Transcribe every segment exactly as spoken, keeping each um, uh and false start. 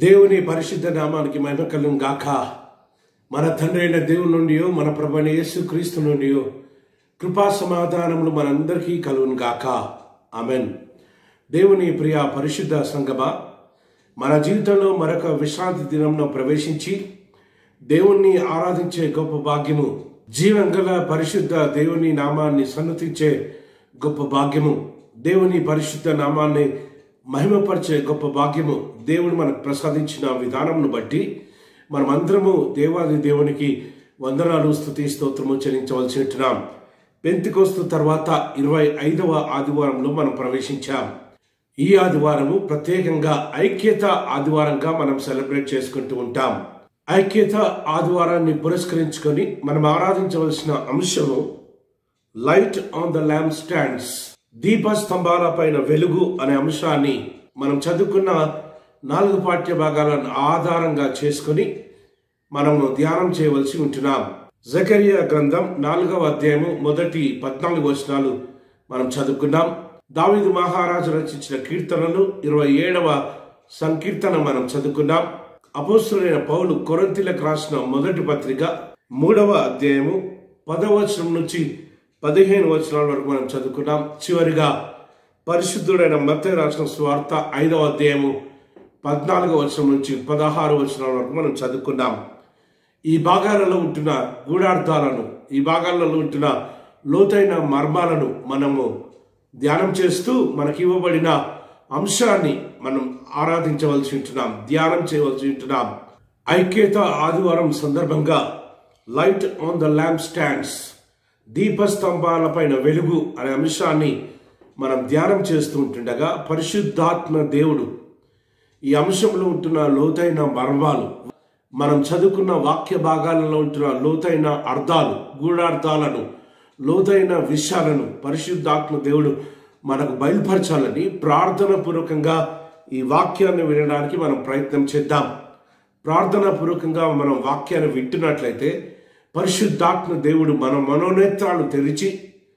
దేవుని పరిశుద్ధ నామానికి మహిమ కలుగును గాక. మన తండ్రి అయిన దేవుని నుండి మన ప్రభువైన యేసుక్రీస్తు నుండి కృపా సమాధానములు మనందరికీ కలుగును గాక. ఆమెన్. దేవుని ప్రియ పరిశుద్ధ సంగమా, మన జీవితంలో మరొక విశ్రాంతి దినంలో ప్రవేశించి దేవుణ్ణి ఆరాధించే గొప్ప భాగ్యము, జీవంగల పరిశుద్ధ దేవుని నామాన్ని సన్నతించే గొప్ప భాగ్యము, దేవుని పరిశుద్ధ నామాన్ని మహిమపరిచే గొప్ప భాగ్యము దేవుడు మనకు ప్రసాదించిన విధానంను బట్టి మనమందరము దేవాది దేవునికి వందనాలు, స్తుతి, స్తోత్రము చెల్లించవలసి ఉంటున్నాం. పెంతెకొస్తు తర్వాత ఇరవై ఐదవ ఆదివారంలో మనం ప్రవేశించాం. ఈ ఆదివారము ప్రత్యేకంగా ఐక్యత ఆదివారంగా మనం సెలబ్రేట్ చేసుకుంటూ ఉంటాం. ఐక్యత ఆదివారాన్ని పురస్కరించుకొని మనం ఆరాధించవలసిన అంశము light on the lamp stands, దీప స్తంభాల పైన వెలుగు అనే అంశాన్ని మనం చదువుకున్న నాలుగు పాఠ్య భాగాలను ఆధారంగా చేసుకుని మనము ధ్యానం చేయవలసి ఉంటున్నాం. జకరియా గ్రంథం నాలుగవ అధ్యాయము మొదటి పద్నాలుగు వచనాలు మనం చదువుకున్నాం. దావీదు మహారాజు రచించిన కీర్తనలు ఇరవై ఏడవ సంకీర్తన మనం చదువుకున్నాం. అపోస్తులైన పౌలు కొరింథీయులకు రాసిన మొదటి పత్రిక మూడవ అధ్యాయము పదవ వచనం నుంచి పదిహేను వచనాల వరకు మనం చదువుకున్నాం. చివరిగా పరిశుద్ధుడైన మత్తయి రాసిన సువార్త ఐదవ అధ్యాయము పద్నాలుగవ వచనం నుంచి పదహారు వచనాల వరకు మనం చదువుకున్నాం. ఈ భాగాలలో ఉంటున్న గూఢార్థాలను, ఈ భాగాలలో ఉంటున్న లోతైన మర్మాలను మనము ధ్యానం చేస్తూ మనకి ఇవ్వబడిన అంశాన్ని మనం ఆరాధించవలసి ఉంటున్నాం, ధ్యానం చేయవలసి ఉంటున్నాం. ఐక్యత ఆదివారం సందర్భంగా light on the lamp stands, దీపస్తంభాల పైన వెలుగు అనే అంశాన్ని మనం ధ్యానం చేస్తూ ఉంటుండగా పరిశుద్ధాత్మ దేవుడు ఈ అంశంలో ఉంటున్న లోతైన మర్మాలు, మనం చదువుకున్న వాక్య భాగాలలో ఉంటున్న లోతైన అర్థాలు, గూఢార్థాలను, లోతైన విషయాలను పరిశుద్ధాత్మ దేవుడు మనకు బయలుపరచాలని ప్రార్థన పూర్వకంగా ఈ వాక్యాన్ని వినడానికి మనం ప్రయత్నం చేద్దాం. ప్రార్థన పూర్వకంగా మనం వాక్యాన్ని వింటున్నట్లయితే పరిశుద్ధాత్మ దేవుడు మన మనోనేత్రాలు తెరిచి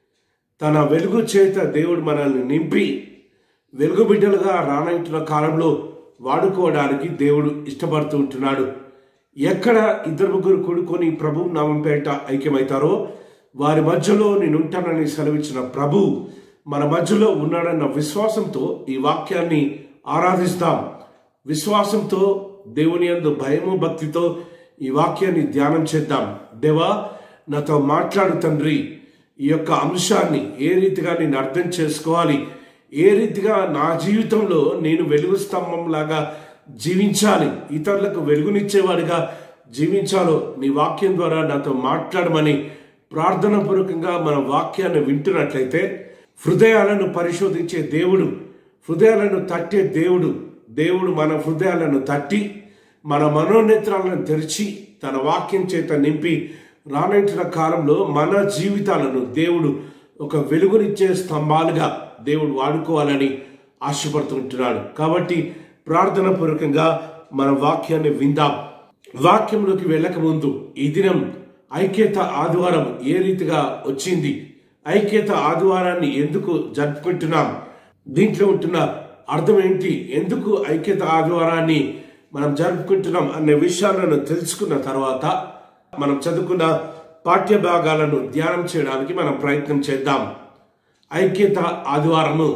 తన వెలుగు చేత దేవుడు మనల్ని నింపి వెలుగు బిడ్డలుగా రానంటున్న కాలంలో వాడుకోవడానికి దేవుడు ఇష్టపడుతూ ఉంటున్నాడు. ఎక్కడ ఇద్దరు ముగ్గురు కూడుకొని ప్రభు నామం పేరిట ఐక్యమవుతారో వారి మధ్యలో నేనుంటానని సెలవిచ్చిన ప్రభు మన మధ్యలో ఉన్నాడన్న విశ్వాసంతో ఈ వాక్యాన్ని ఆరాధిస్తాం. విశ్వాసంతో దేవుని యందు భయము భక్తితో ఈ వాక్యాన్ని ధ్యానం చేద్దాం. దేవా, నాతో మాట్లాడు తండ్రి, ఈ యొక్క అంశాన్ని ఏ రీతిగా నేను అర్థం చేసుకోవాలి, ఏ రీతిగా నా జీవితంలో నేను వెలుగు స్తంభం లాగా జీవించాలి, ఇతరులకు వెలుగునిచ్చేవాడిగా జీవించాలో నీ వాక్యం ద్వారా నాతో మాట్లాడమని ప్రార్థన పూర్వకంగా మన వాక్యాన్ని వింటున్నట్లయితే హృదయాలను పరిశోధించే దేవుడు, హృదయాలను తట్టే దేవుడు, దేవుడు మన హృదయాలను తట్టి మన మనోనేత్రాలను తెరిచి తన వాక్యం చేత నింపి రానంటున్న కాలంలో మన జీవితాలను దేవుడు ఒక వెలుగునిచ్చే స్తంభాలుగా దేవుడు వాడుకోవాలని ఆశపడుతుంటున్నాడు. కాబట్టి ప్రార్థన పూర్వకంగా మన వాక్యాన్ని విందాం. వాక్యంలోకి వెళ్ళక ముందు ఈ దినం ఐక్యత ఆదివారం ఏ రీతిగా వచ్చింది, ఐక్యత ఆదివారాన్ని ఎందుకు జరుపుకుంటున్నాం, దీంట్లో ఉంటున్న అర్థం ఏంటి, ఎందుకు ఐక్యత ఆదివారాన్ని మనం జరుపుకుంటున్నాం అనే విషయాలను తెలుసుకున్న తర్వాత మనం చదువుకున్న పాఠ్య భాగాలను ధ్యానం చేయడానికి మనం ప్రయత్నం చేద్దాం. ఐక్యత ఆదివారము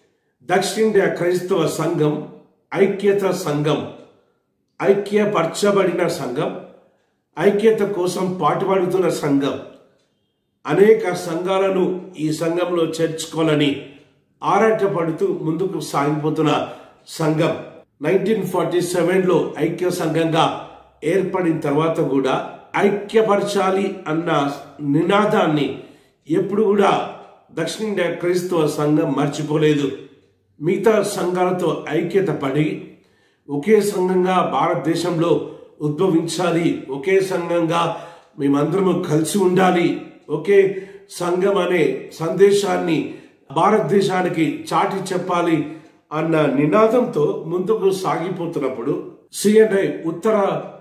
దక్షిణ క్రైస్తవ సంఘం ఐక్యత సంఘం, ఐక్యపరచబడిన సంఘం, ఐక్యత కోసం పాటుపడుతున్న సంఘం. అనేక సంఘాలను ఈ సంఘంలో చేర్చుకోవాలని ఆరాటపడుతూ ముందుకు సాగిపోతున్న సంఘం. నైన్టీన్ ఫార్టీ సెవెన్ లో ఐక్య సంఘంగా ఏర్పడిన తర్వాత కూడా ఐక్యపరచాలి అన్న నినాదాన్ని ఎప్పుడు కూడా దక్షిణ క్రైస్తవ సంఘం మర్చిపోలేదు. మిగతా సంఘాలతో ఐక్యత పడి ఒకే సంఘంగా భారతదేశంలో ఉద్భవించాలి, ఒకే సంఘంగా మేమందరము కలిసి ఉండాలి, ఒకే సంఘం అనే సందేశాన్ని భారతదేశానికి చాటి చెప్పాలి అన్న నినాదంతో ముందుకు సాగిపోతున్నప్పుడు సిఎన్ఐ ఉత్తర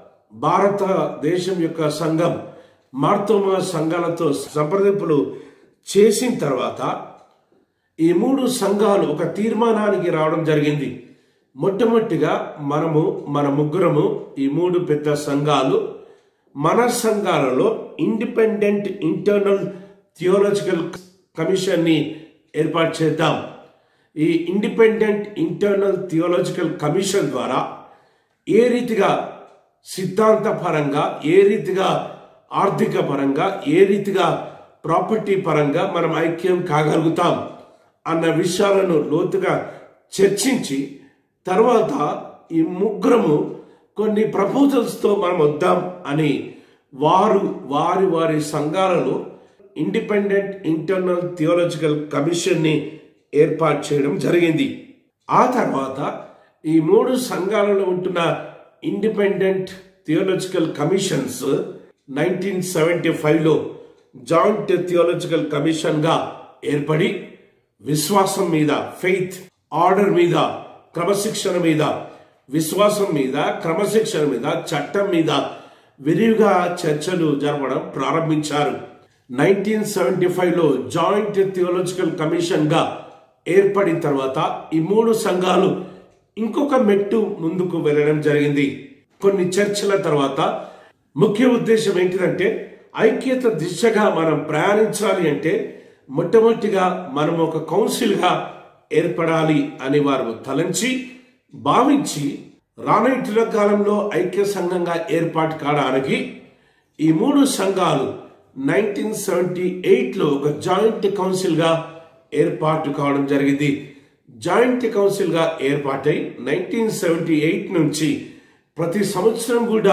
భారతదేశం యొక్క సంఘం మార్తోమా సంఘాలతో సంప్రదింపులు చేసిన తర్వాత ఈ మూడు సంఘాలు ఒక తీర్మానానికి రావడం జరిగింది. మొట్టమొదటిగా మనము మన ముగ్గురము ఈ మూడు పెద్ద సంఘాలు మన సంఘాలలో ఇండిపెండెంట్ ఇంటర్నల్ థియోలాజికల్ కమిషన్ ని ఏర్పాటు చేద్దాం. ఈ ఇండిపెండెంట్ ఇంటర్నల్ థియోలాజికల్ కమిషన్ ద్వారా ఏ రీతిగా సిద్ధాంత పరంగా, ఏ రీతిగా ఆర్థిక పరంగా, ఏ రీతిగా ప్రాపర్టీ పరంగా మనం ఐక్యం కాగలుగుతాం అన్న విషయాలను లోతుగా చర్చించి తర్వాత ఈ ముగ్గురము కొన్ని ప్రపోజల్స్తో మనం వద్దాం అని వారు వారి వారి సంఘాలలో ఇండిపెండెంట్ ఇంటర్నల్ థియోలాజికల్ కమిషన్ ని ఏర్పాటు చేయడం జరిగింది. ఆ తర్వాత ఈ మూడు సంఘాలలో ఉంటున్న independent theological commissions nineteen seventy five లో జాయింట్ థియోలాజికల్ కమిషన్ గా ఏర్పడి విశ్వాసం మీద, ఫెయిత్, ఆర్డర్ మీద, క్రమశిక్షణ మీద, విశ్వాసం మీద, క్రమశిక్షణ మీద, చట్టం మీద విరివిగా చర్చలు జరపడం ప్రారంభించారు. నైన్టీన్ సెవెంటీ ఫైవ్ లో జాయింట్ థియోలాజికల్ కమిషన్ గా ఏర్పడిన తర్వాత ఈ మూడు సంఘాలు ఇంకొక మెట్టు ముందుకు వెళ్ళడం జరిగింది. కొన్ని చర్చల తర్వాత ముఖ్య ఉద్దేశం ఏంటిదంటే ఐక్యత దిశగా మనం ప్రయాణించాలి అంటే మొట్టమొదటిగా మనం ఒక కౌన్సిల్ గా ఏర్పడాలి అని వారు తలంచి భావించి రానైతుల కాలంలో ఐక్య సంఘంగా ఏర్పాటు కావడానికి ఈ మూడు సంఘాలు నైన్టీన్ సెవెంటీ ఎయిట్ లో ఒక జాయింట్ కౌన్సిల్ గా ఏర్పాటు కావడం జరిగింది. జాయింట్ కౌన్సిల్ గా ఏర్పాటై నైన్టీన్ సెవెంటీ ఎయిట్ నుంచి ప్రతి సంవత్సరం కూడా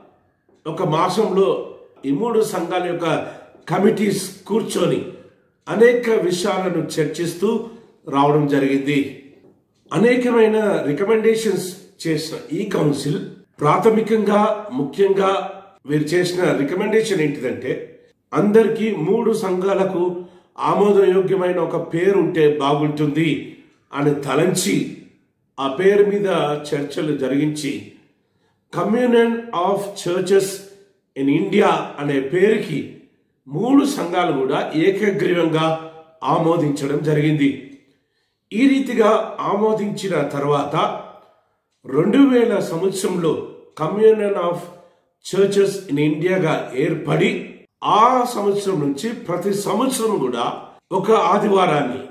ఒక మాసంలో ఈ మూడు సంఘాల యొక్క కమిటీస్ కూర్చొని అనేక విషయాలను చర్చిస్తూ రావడం జరిగింది. అనేకమైన రికమెండేషన్స్ చేసిన ఈ కౌన్సిల్ ప్రాథమికంగా ముఖ్యంగా వీరు చేసిన రికమెండేషన్ ఏంటిదంటే అందరికీ మూడు సంఘాలకు ఆమోదయోగ్యమైన ఒక పేరు ఉంటే బాగుంటుంది అని తలంచి ఆ పేరు మీద చర్చలు జరిగించి communion of churches in India అనే పేరుకి మూడు సంఘాలు కూడా ఏకగ్రీవంగా ఆమోదించడం జరిగింది. ఈ రీతిగా ఆమోదించిన తర్వాత రెండు వేల సంవత్సరంలో కమ్యూనియన్ ఆఫ్ చర్చెస్ ఇన్ ఇండియాగా ఏర్పడి ఆ సంవత్సరం నుంచి ప్రతి సంవత్సరం కూడా ఒక ఆదివారాన్ని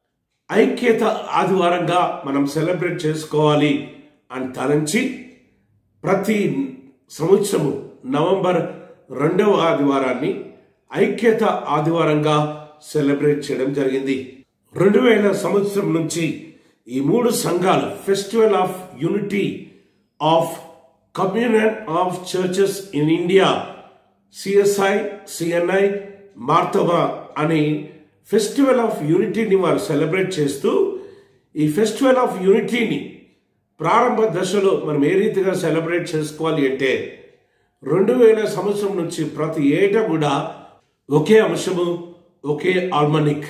ఐక్యత ఆదివారంగా మనం సెలబ్రేట్ చేసుకోవాలి అని తలంచి ప్రతి సంవత్సరము నవంబర్ రెండవ ఆదివారాన్ని ఐక్యత ఆదివారంగా సెలబ్రేట్ చేయడం జరిగింది. రెండు వేల సంవత్సరం నుంచి ఈ మూడు సంఘాలు festival of unity of communion of churches in India CSI, CNI, Marthoma అని ఫెస్టివల్ ఆఫ్ యూనిటీని వారు సెలబ్రేట్ చేస్తూ ఈ ఫెస్టివల్ ఆఫ్ యూనిటీని ప్రారంభ దశలో మనం ఏ రీతిగా సెలబ్రేట్ చేసుకోవాలి అంటే రెండు వేల సంవత్సరం నుంచి ప్రతి ఏటా కూడా ఒకే అంశము, ఒకే ఆల్మనిక్,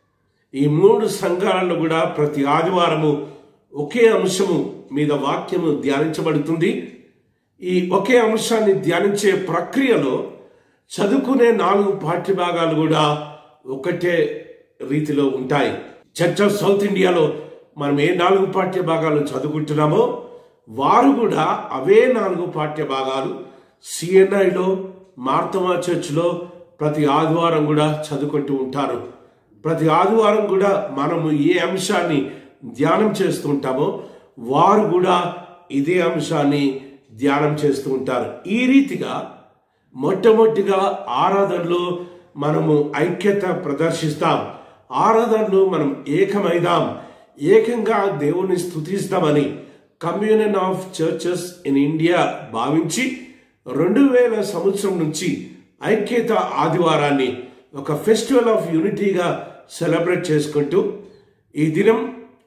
ఈ మూడు సంఘాలలో కూడా ప్రతి ఆదివారము ఒకే అంశము మీద వాక్యము ధ్యానించబడుతుంది. ఈ ఒకే అంశాన్ని ధ్యానించే ప్రక్రియలో చదువుకునే నాలుగు పాఠ్యభాగాలు కూడా ఒకటే రీతిలో ఉంటాయి. చర్చ్ ఆఫ్ సౌత్ ఇండియాలో మనం ఏ నాలుగు పాఠ్య భాగాలు చదువుకుంటున్నామో వారు కూడా అవే నాలుగు పాఠ్య భాగాలు సిఎన్ఐలో, మార్తమా చర్చ్లో ప్రతి ఆదివారం కూడా చదువుకుంటూ ఉంటారు. ప్రతి ఆదివారం కూడా మనము ఏ అంశాన్ని ధ్యానం చేస్తూ ఉంటామో వారు కూడా ఇదే అంశాన్ని ధ్యానం చేస్తూ ఉంటారు. ఈ రీతిగా మొట్టమొదటిగా ఆరాధనలో మనము ఐక్యత ప్రదర్శిస్తాం. ఆరాధనలో మనం ఏకమైదాం, ఏకంగా దేవుని స్తుతిస్తామని communion of churches in India భావించి రెండు వేల సంవత్సరం నుంచి ఐక్యత ఆదివారాన్ని ఒక ఫెస్టివల్ ఆఫ్ యూనిటీగా సెలబ్రేట్ చేసుకుంటూ ఈ దినం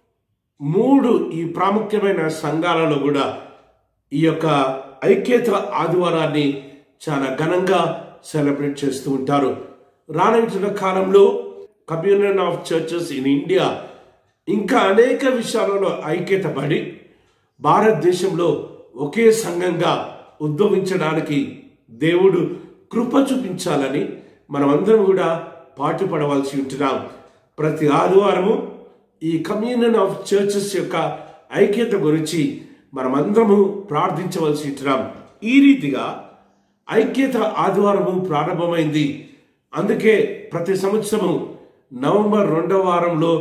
మూడు ఈ ప్రాముఖ్యమైన సంఘాలలో కూడా ఈ యొక్క ఐక్యత ఆదివారాన్ని చాలా ఘనంగా సెలబ్రేట్ చేస్తూ ఉంటారు. రానున్న కాలంలో communion of churches in India ఇంకా అనేక విషయాలలో ఐక్యత పడి భారతదేశంలో ఒకే సంఘంగా ఉద్భవించడానికి దేవుడు కృప చూపించాలని మనమందరం కూడా పాటుపడవలసి ఉంటున్నాం. ప్రతి ఆదివారము ఈ కమ్యూనియన్ ఆఫ్ చర్చెస్ యొక్క ఐక్యత గురించి మనమందరము ప్రార్థించవలసి ఉంటున్నాం. ఈ రీతిగా ఐక్యత ఆదివారము ప్రారంభమైంది. అందుకే ప్రతి సంవత్సరము నవంబర్ రెండవ వారంలో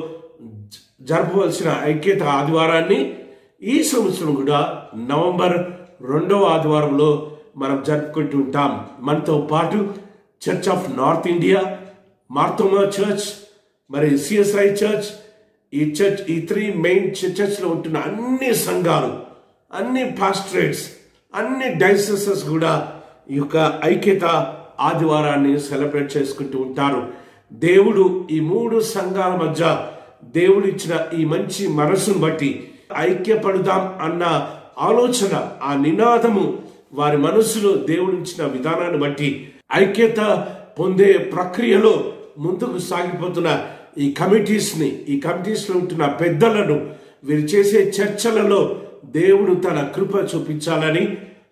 జరపవలసిన ఐక్యత ఆదివారాన్ని ఈ సంవత్సరం కూడా నవంబర్ రెండవ ఆదివారంలో మనం జరుపుకుంటూ ఉంటాం. మనతో పాటు church of north India, Marthoma church, మరి సిఎస్ఐ చర్చ్, ఈ చర్చ్ ఈ త్రీ మెయిన్ చర్చెస్ లో ఉంటున్న అన్ని సంఘాలు, అన్ని పాస్టరేట్స్, అన్ని డైసెసెస్ కూడా ఈ యొక్క ఐక్యత ఆదివారాన్ని సెలబ్రేట్ చేసుకుంటూ ఉంటారు. దేవుడు ఈ మూడు సంఘాల మధ్య దేవుడు ఇచ్చిన ఈ మంచి మనసును బట్టి ఐక్యపడుదాం అన్న ఆలోచన, ఆ నినాదము వారి మనసులో దేవుడు ఇచ్చిన విధానాన్ని బట్టి ఐక్యత పొందే ప్రక్రియలో ముందుకు సాగిపోతున్న ఈ కమిటీస్ ని ఈ కమిటీస్ లో ఉంటున్న పెద్దలను, వీరు చేసే చర్చలలో దేవుడు తన కృప చూపించాలని,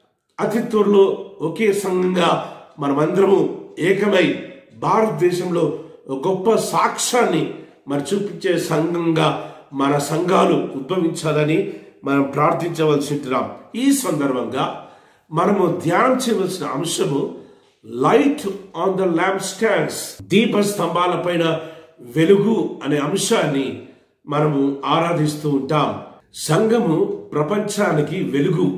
అతి త్వరలో ఒకే సంఘంగా మనమందరము ఏకమై భారతదేశంలో గొప్ప సాక్ష్యాన్ని మరి చూపించే సంఘంగా మన సంఘాలు ఉద్భవించాలని మనం ప్రార్థించవలసి ఉంటున్నాం. ఈ సందర్భంగా మనము ధ్యానం చేయవలసిన అంశము light on the lamp stands, దీప స్తంభాల పైన వెలుగు అనే అంశాన్ని మనము ఆరాధిస్తూ ఉంటాం. సంఘము ప్రపంచానికి వెలుగు.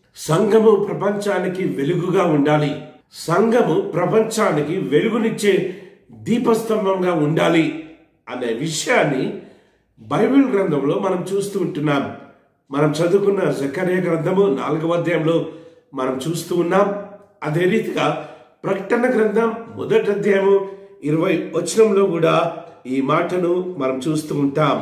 సంఘము ప్రపంచానికి వెలుగుగా ఉండాలి. సంఘము ప్రపంచానికి వెలుగునిచ్చే దీపస్తంభంగా ఉండాలి అనే విషయాన్ని బైబిల్ గ్రంథంలో మనం చూస్తూ ఉంటున్నాం. మనం చదువుకున్న జకర్యా గ్రంథము నాలుగవ అధ్యాయంలో మనం చూస్తూ ఉన్నాం. అదే రీతిగా ప్రకటన గ్రంథం మొదటి అధ్యాయము ఇరవై వచనంలో కూడా ఈ మాటను మనం చూస్తూ ఉంటాం.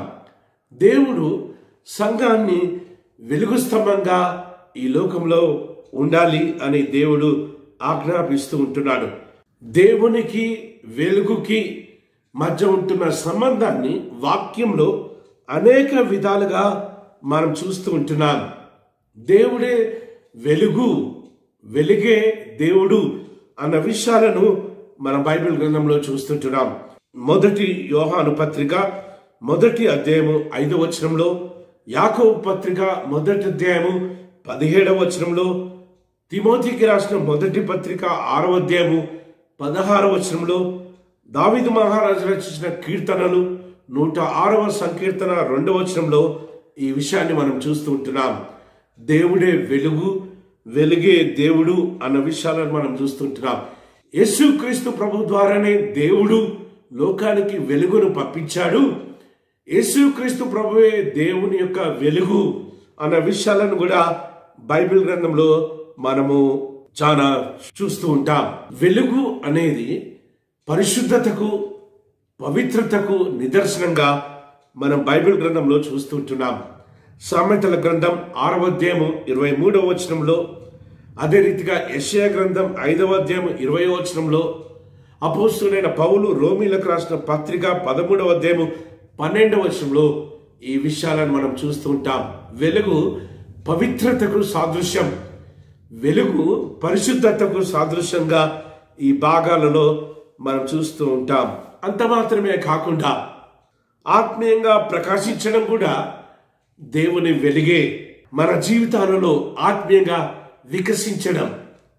దేవుడు సంఘాన్ని వెలుగు స్తంభంగా ఈ లోకంలో ఉండాలి అని దేవుడు ఆజ్ఞాపిస్తూ ఉంటున్నాడు. దేవునికి వెలుగుకి మధ్య ఉంటున్న సంబంధాన్ని వాక్యంలో అనేక విధాలుగా మనం చూస్తూ ఉంటున్నాం. దేవుడే వెలుగు, వెలుగే దేవుడు అన్న విషయాలను మన బైబిల్ గ్రంథంలో చూస్తుంటున్నాం. మొదటి యోహాను పత్రిక మొదటి అధ్యాయము ఐదవ వచనంలో, యాకోబు పత్రిక మొదటి అధ్యాయము పదిహేడవ వచనంలో, తిమోతికి రాసిన మొదటి పత్రిక ఆరవ అధ్యాయము పదహారవ వచనంలో, దావీదు మహారాజు రచించిన కీర్తనలు నూట ఆరవ సంకీర్తన రెండవ వచనంలో ఈ విషయాన్ని మనం చూస్తూ ఉంటున్నాం. దేవుడే వెలుగు, వెలుగే దేవుడు అన్న విషయాలను మనం చూస్తుంటున్నాం. యేసుక్రీస్తు ప్రభు ద్వారానే దేవుడు లోకానికి వెలుగును పంపించాడు. యేసుక్రీస్తు ప్రభువే దేవుని యొక్క వెలుగు అన్న విషయాలను కూడా బైబిల్ గ్రంథంలో మనము చాలా చూస్తూ ఉంటాం. వెలుగు అనేది పరిశుద్ధతకు, పవిత్రతకు నిదర్శనంగా మనం బైబిల్ గ్రంథంలో చూస్తూ ఉంటున్నాం. సామెతల గ్రంథం ఆరవ అధ్యాయము ఇరవై మూడవ వచనంలో, అదే రీతిగా యెషయా గ్రంథం ఐదవ అధ్యాయము ఇరవై వచనంలో, అపోస్తులైన పౌలు రోమీలకు రాసిన పత్రిక పదమూడవ అధ్యాయము పన్నెండవ వచనంలో ఈ విషయాలను మనం చూస్తూ ఉంటాం. వెలుగు పవిత్రతకు సాదృశ్యం, వెలుగు పరిశుద్ధతకు సాదృశ్యంగా ఈ భాగాలలో మనం చూస్తూ ఉంటాం. అంత మాత్రమే కాకుండా ఆత్మీయంగా ప్రకాశించడం కూడా దేవుని వెలుగే. మన జీవితాలలో ఆత్మీయంగా వికసించడం,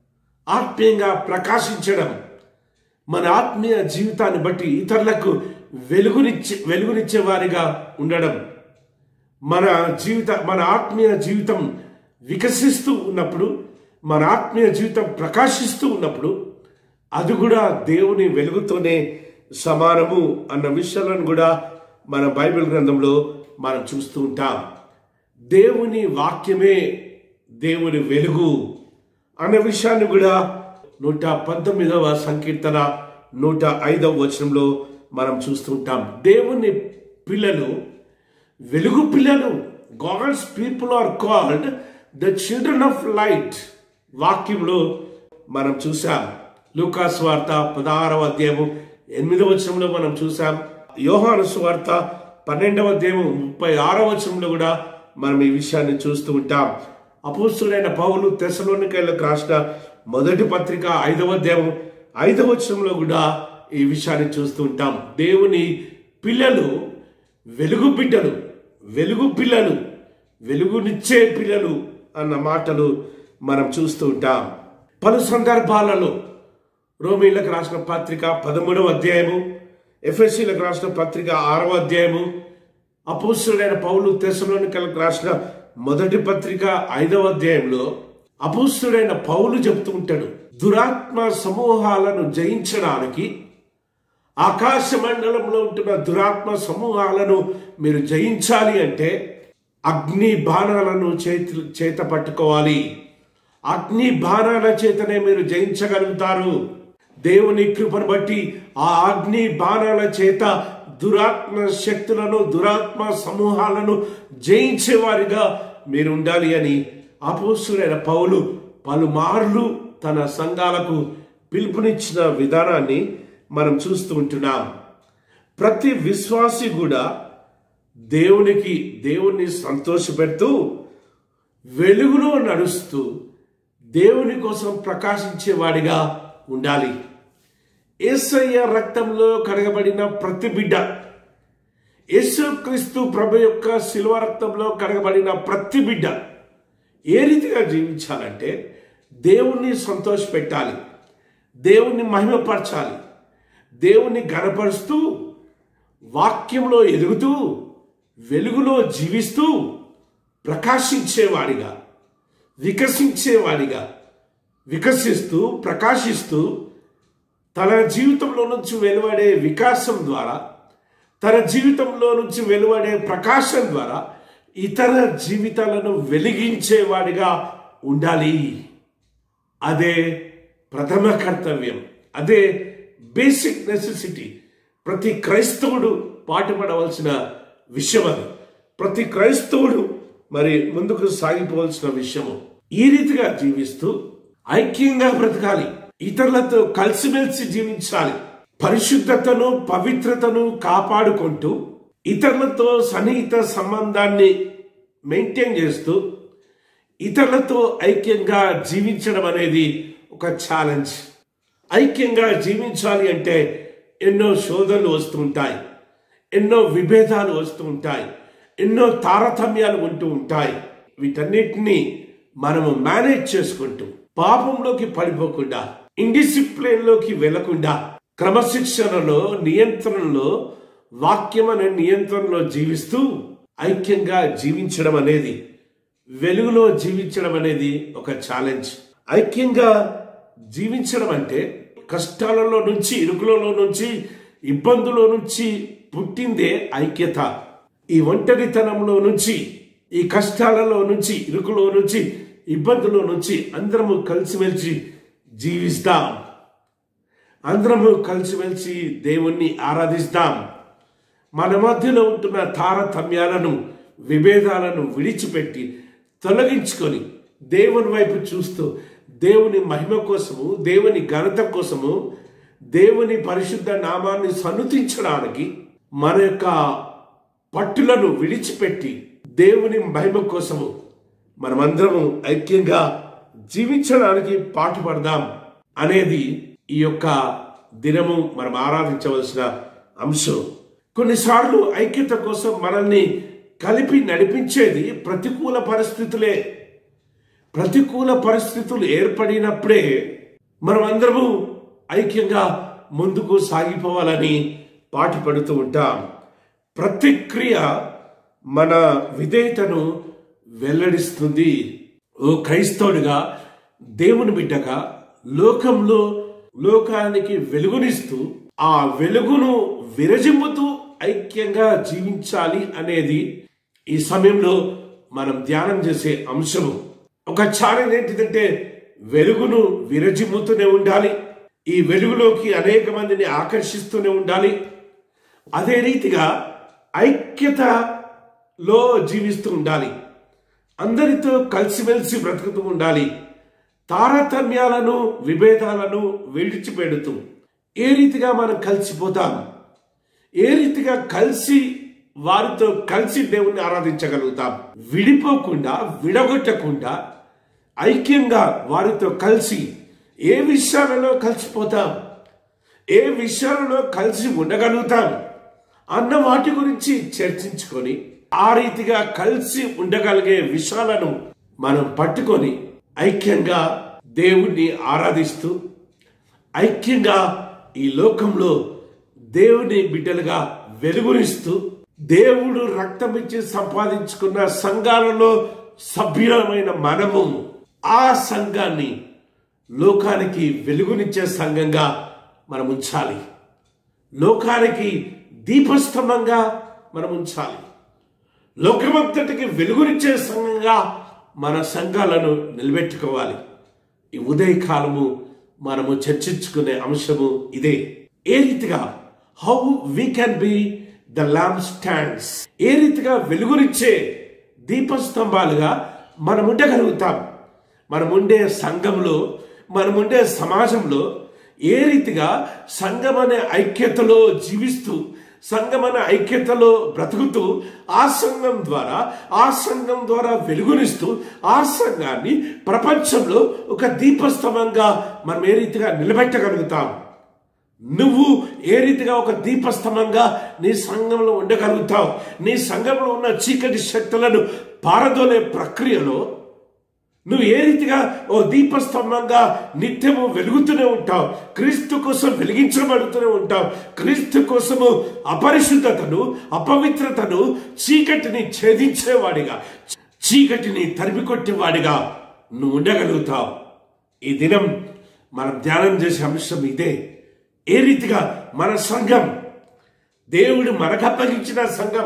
ఆత్మీయంగా ప్రకాశించడం, మన ఆత్మీయ జీవితాన్ని బట్టి ఇతరులకు వెలుగునిచ్చే వెలుగునిచ్చే వారిగా ఉండడం, మన జీవిత మన ఆత్మీయ జీవితం వికసిస్తూ ఉన్నప్పుడు, మన ఆత్మీయ జీవితం ప్రకాశిస్తూ ఉన్నప్పుడు అది కూడా దేవుని వెలుగుతోనే సమానము అన్న విషయాలను కూడా మన బైబిల్ గ్రంథంలో మనం చూస్తూ ఉంటాం. దేవుని వాక్యమే దేవుని వెలుగు అన్న విషయాన్ని కూడా నూట పంతొమ్మిదవ సంకీర్తన నూట ఐదవ వచనంలో మనం చూస్తూ ఉంటాం. దేవుని పిల్లలు వెలుగు పిల్లలు. God's people are called the children of light. వాక్యంలో మనం చూసాం. లూకాసు వార్త పదహారవ అధ్యాయము ఎనిమిదవ వచనంలో మనం చూసాం. యోహాను సువార్త పన్నెండవ అధ్యాయము ముప్పై ఆరవ వచనంలో కూడా మనం ఈ విషయాన్ని చూస్తూ ఉంటాం. అపోస్తులైన పౌలు తెస్సలోనికైలకు రాసిన మొదటి పత్రిక ఐదవ అధ్యాయం ఐదవ వచనంలో కూడా ఈ విషయాన్ని చూస్తూ ఉంటాం. దేవుని పిల్లలు వెలుగు బిడ్డలు, వెలుగు పిల్లలు, వెలుగునిచ్చే పిల్లలు అన్న మాటలు మనం చూస్తూ ఉంటాం. పలు సందర్భాలలో రోమీయులకు రాసిన పత్రిక పదమూడవ అధ్యాయము, ఎఫెసీయులకు రాసిన పత్రిక ఆరవ అధ్యాయము, అపోస్తలుడైన పౌలు తెస్సలోనికలకు రాసిన మొదటి పత్రిక ఐదవ అధ్యాయంలో అపోస్తలుడైన పౌలు చెప్తూ ఉంటాడు, దురాత్మ సమూహాలను జయించడానికి, ఆకాశ మండలంలో ఉంటున్న దురాత్మ సమూహాలను మీరు జయించాలి అంటే అగ్ని బాణాలను చేతి చేత పట్టుకోవాలి. అగ్ని బాణాల చేతనే మీరు జయించగలుగుతారు. దేవుని కృపను బట్టి ఆ అగ్ని బాణాల చేత దురాత్మ శక్తులను, దురాత్మ సమూహాలను జయించేవారిగా మీరు ఉండాలి అని అపోస్తలుడైన పౌలు పలుమార్లు తన సంఘాలకు పిలుపునిచ్చిన విధానాన్ని మనం చూస్తూ ఉంటున్నాం. ప్రతి విశ్వాసి కూడా దేవునికి దేవుణ్ణి సంతోషపెడుతూ వెలుగులో నడుస్తూ దేవుని కోసం ప్రకాశించేవాడిగా ఉండాలి. యేసయ్య రక్తంలో కడగబడిన ప్రతి బిడ్డ, యేసుక్రీస్తు ప్రభు యొక్క శిలువ రక్తంలో కడగబడిన ప్రతి బిడ్డ ఏ రీతిగా జీవించాలంటే దేవుణ్ణి సంతోషపెట్టాలి, దేవుణ్ణి మహిమపరచాలి, దేవుణ్ణి ఘనపరుస్తూ వాక్యంలో ఎదుగుతూ వెలుగులో జీవిస్తూ ప్రకాశించేవాడిగా, వికసించేవాడిగా, వికసిస్తూ ప్రకాశిస్తూ తన జీవితంలో నుంచి వెలువడే వికాసం ద్వారా, తన జీవితంలో నుంచి వెలువడే ప్రకాశం ద్వారా ఇతర జీవితాలను వెలిగించేవాడిగా ఉండాలి. అదే ప్రథమ కర్తవ్యం, అదే బేసిక్ నెసెసిటీ. ప్రతి క్రైస్తవుడు పాటుపడవలసిన విషయం అది. ప్రతి క్రైస్తవుడు మరి ముందుకు సాగిపోవలసిన విషయము. ఈ రీతిగా జీవిస్తూ ఐక్యంగా బ్రతకాలి, ఇతరులతో కలిసిమెలిసి జీవించాలి, పరిశుద్ధతను పవిత్రతను కాపాడుకుంటూ ఇతరులతో సన్నిహిత సంబంధాన్ని మెయింటైన్ చేస్తూ ఇతరులతో ఐక్యంగా జీవించడం అనేది ఒక ఛాలెంజ్. ఐక్యంగా జీవించాలి అంటే ఎన్నో శోధనలు వస్తూ ఉంటాయి, ఎన్నో విభేదాలు వస్తూ ఉంటాయి, ఎన్నో తారతమ్యాలు ఉంటూ ఉంటాయి. వీటన్నిటినీ మనము మేనేజ్ చేసుకుంటూ పాపంలోకి పడిపోకుండా, ఇండిసిప్లిన్ లోకి వెళ్లకుండా, క్రమశిక్షణలో నియంత్రణలో వాక్యం అనే నియంత్రణలో జీవిస్తూ ఐక్యంగా జీవించడం అనేది, వెలుగులో జీవించడం అనేది ఒక ఛాలెంజ్. ఐక్యంగా జీవించడం అంటే కష్టాలలో నుంచి, ఇరుకులలో నుంచి, ఇబ్బందుల నుంచి పుట్టిందే ఐక్యత. ఈ ఒంటరితనంలో నుంచి, ఈ కష్టాలలో నుంచి, ఇరుకులో నుంచి, ఇబ్బందుల నుంచి అందరము కలిసిమెలిసి జీవిస్తాం, అందరము కలిసిమెలిసి దేవుణ్ణి ఆరాధిస్తాం. మన మధ్యలో ఉంటున్న తారతమ్యాలను, విభేదాలను విడిచిపెట్టి తొలగించుకొని దేవుని వైపు చూస్తూ దేవుని మహిమ కోసము, దేవుని ఘనత కోసము, దేవుని పరిశుద్ధ నామాన్ని సన్నుతించడానికి మన యొక్క పట్టులను విడిచిపెట్టి దేవుని మహిమ కోసము మనమందరము ఐక్యంగా జీవించడానికి పాటుపడదాం అనేది ఈ యొక్క దినము మనం ఆరాధించవలసిన అంశం. కొన్నిసార్లు ఐక్యత కోసం మనల్ని కలిపి నడిపించేది ప్రతికూల పరిస్థితులే. ప్రతికూల పరిస్థితులు ఏర్పడినప్పుడే మనం అందరము ఐక్యంగా ముందుకు సాగిపోవాలని పాటుపడుతూ ఉంటాం. ప్రతిక్రియ మన విధేయతను వెల్లడిస్తుంది. ఓ క్రైస్తవుడిగా, దేవుని బిడ్డగా లోకంలో లోకానికి వెలుగునిస్తూ ఆ వెలుగును విరజిమ్ముతూ ఐక్యంగా జీవించాలి అనేది ఈ సమయంలో మనం ధ్యానం చేసే అంశము. ఒక ఛాలెంజ్ ఏంటిదంటే వెలుగును విరజిమ్ముతూనే ఉండాలి, ఈ వెలుగులోకి అనేక మందిని ఆకర్షిస్తూనే ఉండాలి. అదే రీతిగా ఐక్యతలో జీవిస్తూ ఉండాలి, అందరితో కలిసిమెలిసి బ్రతుకుతూ ఉండాలి, తారతమ్యాలను విభేదాలను విడిచిపెడుతూ ఏ రీతిగా మనం కలిసిపోతాం, ఏ రీతిగా కలిసి వారితో కలిసి దేవుణ్ణి ఆరాధించగలుగుతాం, విడిపోకుండా విడగొట్టకుండా ఐక్యంగా వారితో కలిసి ఏ విషయాలలో కలిసిపోతాం, ఏ విషయాలలో కలిసి ఉండగలుగుతాం అన్న వాటి గురించి చర్చించుకొని ఆ రీతిగా కలిసి ఉండగలిగే విషయాలను మనం పట్టుకొని ఐక్యంగా దేవుణ్ణి ఆరాధిస్తూ ఐక్యంగా ఈ లోకంలో దేవుని బిడ్డలుగా వెలుగునిస్తూ దేవుడు రక్తం ఇచ్చి సంపాదించుకున్న సంఘాలలో సభ్యులమైన మనము ఆ సంఘాన్ని లోకానికి వెలుగునిచ్చే సంఘంగా మనం ఉంచాలి. లోకానికి దీపస్తంభంగా మనం ఉంచాలి. లోకమంతటికి వెలుగునిచ్చే సంఘంగా మన సంఘాలను నిలబెట్టుకోవాలి. ఈ ఉదయకాలము మనము చర్చించుకునే అంశము ఇదే. ఏ రీతిగా how we can be the lamp stands, ఏ రీతిగా వెలుగునిచ్చే దీపస్తంభాలుగా మనం ఉండగలుగుతాం. మనముండే సంఘంలో, మనముండే సమాజంలో ఏ రీతిగా సంఘం అనే ఐక్యతలో జీవిస్తూ, సంఘం అనే ఐక్యతలో బ్రతుకుతూ, ఆ సంఘం ద్వారా ఆ సంఘం ద్వారా వెలుగునిస్తూ ఆ సంఘాన్ని ప్రపంచంలో ఒక దీపస్తంభంగా మనం ఏ రీతిగా నిలబెట్టగలుగుతాం. నువ్వు ఏ రీతిగా ఒక దీపస్తంభంగా నీ సంఘంలో ఉండగలుగుతావు. నీ సంఘంలో ఉన్న చీకటి శక్తులను పారదోలే ప్రక్రియలో నువ్వు ఏ రీతిగా ఓ దీపస్తంభంగా నిత్యము వెలుగుతూనే ఉంటావు. క్రీస్తు కోసం వెలిగించబడుతూనే ఉంటావు. క్రీస్తు కోసము అపరిశుద్ధతను, అపవిత్రతను, చీకటిని ఛేదించేవాడిగా, చీకటిని తరిమి కొట్టేవాడిగా నువ్వు ఉండగలుగుతావు. ఈ దినం మనం ధ్యానం చేసే అంశం ఇదే. ఏ రీతిగా మన సంఘం, దేవుడు మనకు అప్పగించిన సంఘం,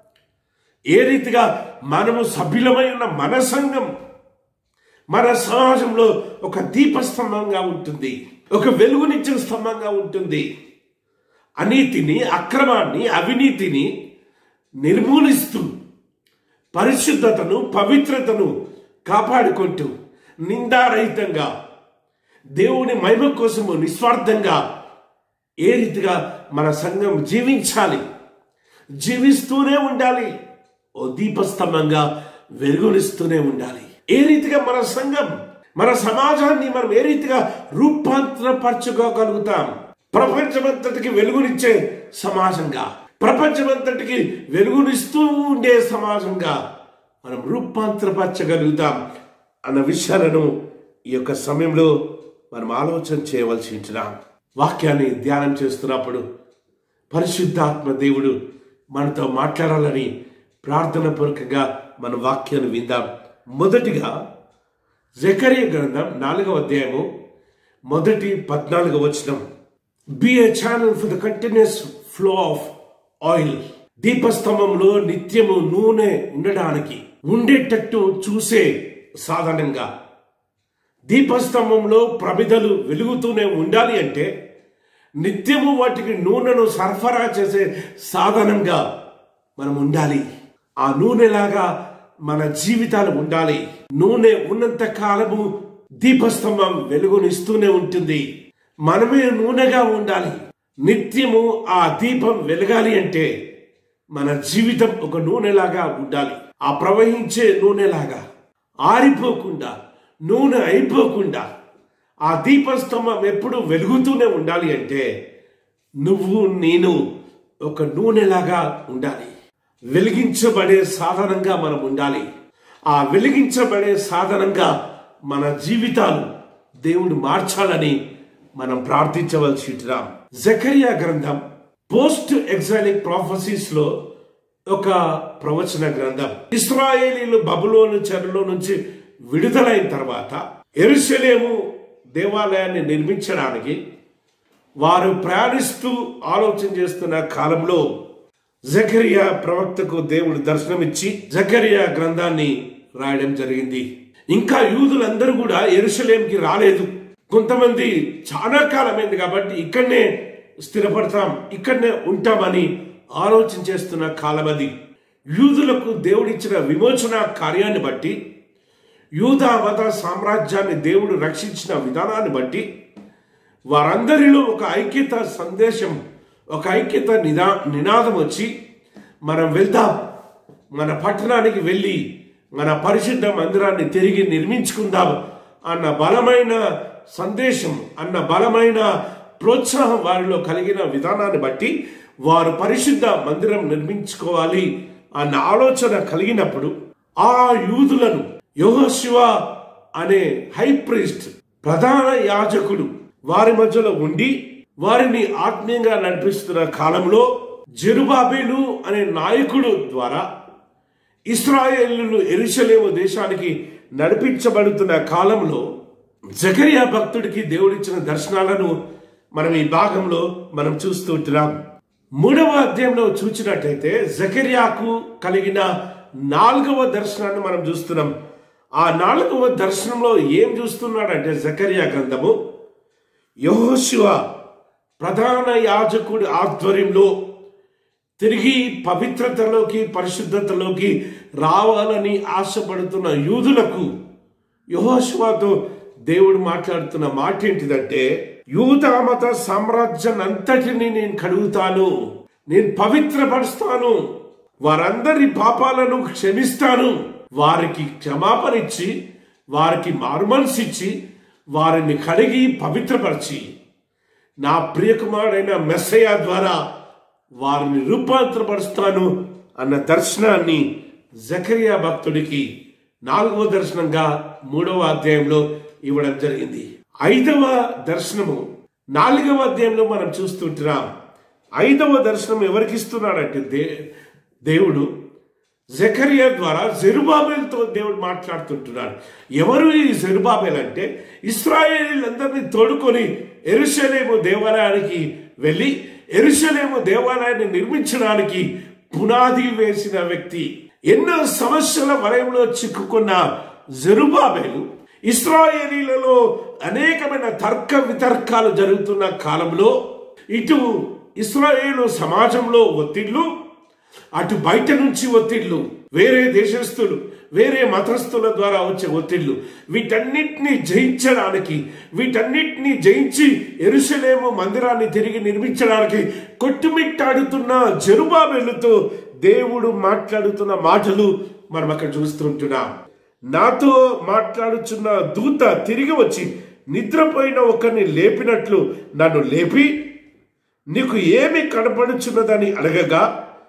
ఏ రీతిగా మనము సభ్యులమై ఉన్న మన సంఘం మన సమాజంలో ఒక దీపస్తంభంగా ఉంటుంది, ఒక వెలుగునిచ్చిన స్తంభంగా ఉంటుంది. అనీతిని, అక్రమాన్ని, అవినీతిని నిర్మూలిస్తూ పరిశుద్ధతను, పవిత్రతను కాపాడుకుంటూ నిందారహితంగా దేవుని మహిమ కోసము నిస్వార్థంగా ఏ రీతిగా మన సంఘం జీవించాలి, జీవిస్తూనే ఉండాలి. ఓ దీపస్తంభంగా వెలుగునిస్తూనే ఉండాలి. ఏ రీతిగా మన సంఘం, మన సమాజాన్ని మనం ఏ రీతిగా రూపాంతరపరచుకోగలుగుతాం. ప్రపంచమంతటికి వెలుగునిచ్చే సమాజంగా, ప్రపంచమంతటికి వెలుగునిస్తూ ఉండే సమాజంగా మనం రూపాంతరపరచగలుగుతాం అన్న విషయాలను ఈ యొక్క సమయంలో మనం ఆలోచన చేయవలసి ఉంటున్నాం. వాక్యాన్ని ధ్యానం చేస్తున్నప్పుడు పరిశుద్ధాత్మ దేవుడు మనతో మాట్లాడాలని ప్రార్థన పూర్వకంగా మన వాక్యాన్ని విందాం. మొదటిగా జకరియా గ్రంథం నాలుగవ అధ్యాయము మొదటి పద్నాలుగవ వచనం. Be a channel for the continuous flow of oil. దీపస్తంభంలో నిత్యము నూనె ఉండడానికి ఉండేటట్టు చూసే సాధనంగా, దీపస్తంభంలో ప్రమిదలు వెలుగుతూనే ఉండాలి అంటే నిత్యము వాటికి నూనెను సరఫరా చేసే సాధనంగా మనం ఉండాలి. ఆ నూనెలాగా మన జీవితాలు ఉండాలి. నూనె ఉన్నంత కాలము దీపస్తంభం వెలుగునిస్తూనే ఉంటుంది. మనమే నూనెగా ఉండాలి. నిత్యము ఆ దీపం వెలగాలి అంటే మన జీవితం ఒక నూనెలాగా ఉండాలి. ఆ ప్రవహించే నూనెలాగా ఆరిపోకుండా, నూనె అయిపోకుండా ఆ దీపస్తంభం ఎప్పుడు వెలుగుతూనే ఉండాలి అంటే నువ్వు నేను ఒక నూనెలాగా ఉండాలి. వెలిగించబడే సాధనంగా మనం ఉండాలి. ఆ వెలిగించబడే సాధనంగా మన జీవితాలు దేవుడు మార్చాలని మనం ప్రార్థించవలసి ఉంటున్నాం. జకరియా గ్రంథం పోస్ట్ ఎగ్జైలిక్ ప్రాఫెసీస్ లో ఒక ప్రవచన గ్రంథం. ఇశ్రాయేలీలు బబులోను చెరలో నుంచి విడుదలైన తర్వాత యెరూషలేము దేవాలయాన్ని నిర్మించడానికి వారు ప్రయాణిస్తూ ఆలోచన చేస్తున్న కాలంలో జకరియా ప్రవక్తకు దేవుడు దర్శనమిచ్చి జకరియా గ్రంథాన్ని రాయడం జరిగింది. ఇంకా యూదులందరూ కూడా యెరూషలేంకి రాలేదు. కొంతమంది చాలా కాలమైంది కాబట్టి ఇక్కడనే స్థిరపడతాం, ఇక్కడనే ఉంటామని ఆలోచన చేస్తున్న కాలం అది. యూదులకు దేవుడిచ్చిన విమోచన కార్యాన్ని బట్టి, యూదా మత సామ్రాజ్యాన్ని దేవుడు రక్షించిన విధానాన్ని బట్టి వారందరిలో ఒక ఐక్యత సందేశం, ఒక ఐక్యత నిదా నినాదం వచ్చి మనం వెళ్దాం, మన పట్టణానికి వెళ్ళి మన పరిశుద్ధ మందిరాన్ని తిరిగి నిర్మించుకుందాం అన్న బలమైన సందేశం, అన్న బలమైన ప్రోత్సాహం వారిలో కలిగిన విధానాన్ని బట్టి వారు పరిశుద్ధ మందిరం నిర్మించుకోవాలి అన్న ఆలోచన కలిగినప్పుడు ఆ యూదులను యెహోషువ అనే హై ప్రీస్ట్ ప్రధాన యాజకుడు వారి మధ్యలో ఉండి వారిని ఆత్మీయంగా నడిపిస్తున్న కాలంలో జెరుబాబెలు అనే నాయకుడు ద్వారా ఇశ్రాయేలీయులు యెరూషలేము దేశానికి నడిపించబడుతున్న కాలంలో జకరియా భక్తుడికి దేవుడిచ్చిన దర్శనాలను మనం ఈ భాగంలో మనం చూస్తుంటున్నాం. మూడవ అధ్యాయంలో చూసినట్టయితే జకరియాకు కలిగిన నాలుగవ దర్శనాన్ని మనం చూస్తున్నాం. ఆ నాలుగవ దర్శనంలో ఏం చూస్తున్నాడంటే జకరియా గ్రంథము యెహోషువ ప్రధాన యాజకుడి ఆధ్వర్యంలో తిరిగి పవిత్రతలోకి పరిశుద్ధతలోకి రావాలని ఆశపడుతున్న యూదులకు యెహోషువతో దేవుడు మాట్లాడుతున్న మాట ఏంటిదంటే, యూదా మత సామ్రాజ్యాన్ని అంతటిని నేను కడుగుతాను, నేను పవిత్రపరుస్తాను, వారందరి పాపాలను క్షమిస్తాను, వారికి క్షమాపణ ఇచ్చి వారికి మారుమనసిచ్చి వారిని కడిగి పవిత్రపరిచి నా ప్రియకుమారుడైన మెస్సయ్య ద్వారా వారిని రూపాంతరపరుస్తాను అన్న దర్శనాన్ని జకరియా భక్తుడికి నాలుగవ దర్శనంగా మూడవ అధ్యాయంలో ఇవ్వడం జరిగింది. ఐదవ దర్శనము నాలుగవ అధ్యాయంలో మనం చూస్తుంటున్నాం. ఐదవ దర్శనం ఎవరికి ఇస్తున్నాడంటే దే దేవుడు జకరియా ద్వారా జెరుబాబెలుతో దేవుడు మాట్లాడుతుంటున్నాడు. ఎవరు ఈ జెరుబాబెల్ అంటే ఇశ్రాయేలీయులందరినీ తోడుకొని యెరూషలేము దేవాలయానికి వెళ్ళి యెరూషలేము దేవాలయాన్ని నిర్మించడానికి పునాది వేసిన వ్యక్తి. ఎన్నో సమస్యల వలయంలో చిక్కుకున్న జెరుబాబెలు ఇశ్రాయేలీయులలో అనేకమైన తర్క వితర్కాలు జరుగుతున్న కాలంలో ఇటు ఇశ్రాయేలు సమాజంలో ఒత్తిళ్లు, అటు బయట నుంచి ఒత్తిళ్లు, వేరే దేశస్తులు వేరే మతస్థుల ద్వారా వచ్చే ఒత్తిళ్లు, వీటన్నిటిని జయించడానికి వీటన్నిటిని జయించి యెరూషలేము మందిరాన్ని తిరిగి నిర్మించడానికి కొట్టుమిట్టాడుతున్న జెరుబాబెలుతో దేవుడు మాట్లాడుతున్న మాటలు మనం అక్కడ చూస్తుంటున్నాం. నాతో మాట్లాడుచున్న దూత తిరిగి వచ్చి నిద్రపోయిన ఒకరిని లేపినట్లు నన్ను లేపి నీకు ఏమి కనపడుచున్నదని అడగగా,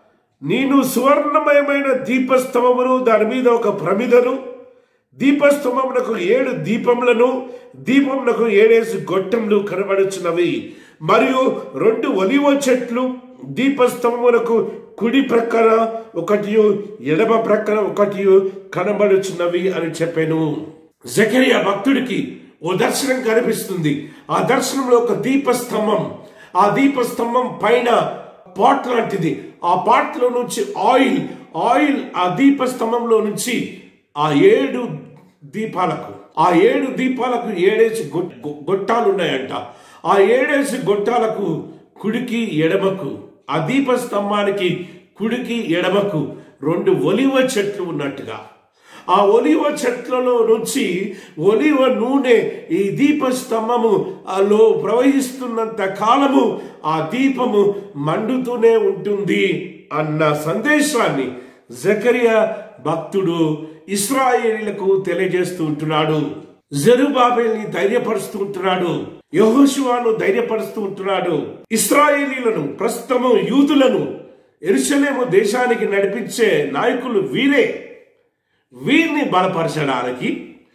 నేను సువర్ణమయమైన దీపస్తంభమును, దాని మీద ఒక ప్రమిదను, దీపస్తంభమునకు ఏడు దీపములను, దీపమునకు ఏడేసి గొట్టములు కనబడుచున్నవి, మరియు రెండు ఒలివ చెట్లు దీపస్తంభమునకు కుడి ప్రక్కన ఒకటి ఎడమ ప్రక్కన ఒకటి కనబడుచున్నవి అని చెప్పాను. జకరియా భక్తుడికి ఓ దర్శనం కనిపిస్తుంది. ఆ దర్శనంలో ఒక దీపస్తంభం, ఆ దీపస్తంభం పైన పాట్ లాంటిది, ఆ పాట్ లో నుంచి ఆయిల్ ఆయిల్ ఆ దీపస్తంభంలో నుంచి ఆ ఏడు దీపాలకు ఆ ఏడు దీపాలకు ఏడేసి గొట్టాలు ఉన్నాయంట. ఆ ఏడేసి గొట్టాలకు కుడికి ఎడమకు, ఆ దీపస్తంభానికి కుడికి ఎడమకు రెండు ఒలివ చెట్లు ఉన్నట్టుగా, ఆ ఒలివ చెట్లలో నుంచి ఒలివ నూనె ఈ దీపస్తంభము లో ప్రవహిస్తున్నంత కాలము ఆ దీపము మండుతూనే ఉంటుంది అన్న సందేశాన్ని జకరియా భక్తుడు ఇశ్రాయేలీయులకు తెలియజేస్తూ ఉంటున్నాడు. జెరుబాబెల్ని ధైర్యపరుస్తూ ఉంటున్నాడు, యెహోషువను ధైర్యపరుస్తూ ఉంటున్నాడు. ఇశ్రాయేలీయులను, ప్రస్తుతము యూదులను యెరూషలేము దేశానికి నడిపించే నాయకులు వీరే. వీరిని బలపరచడానికి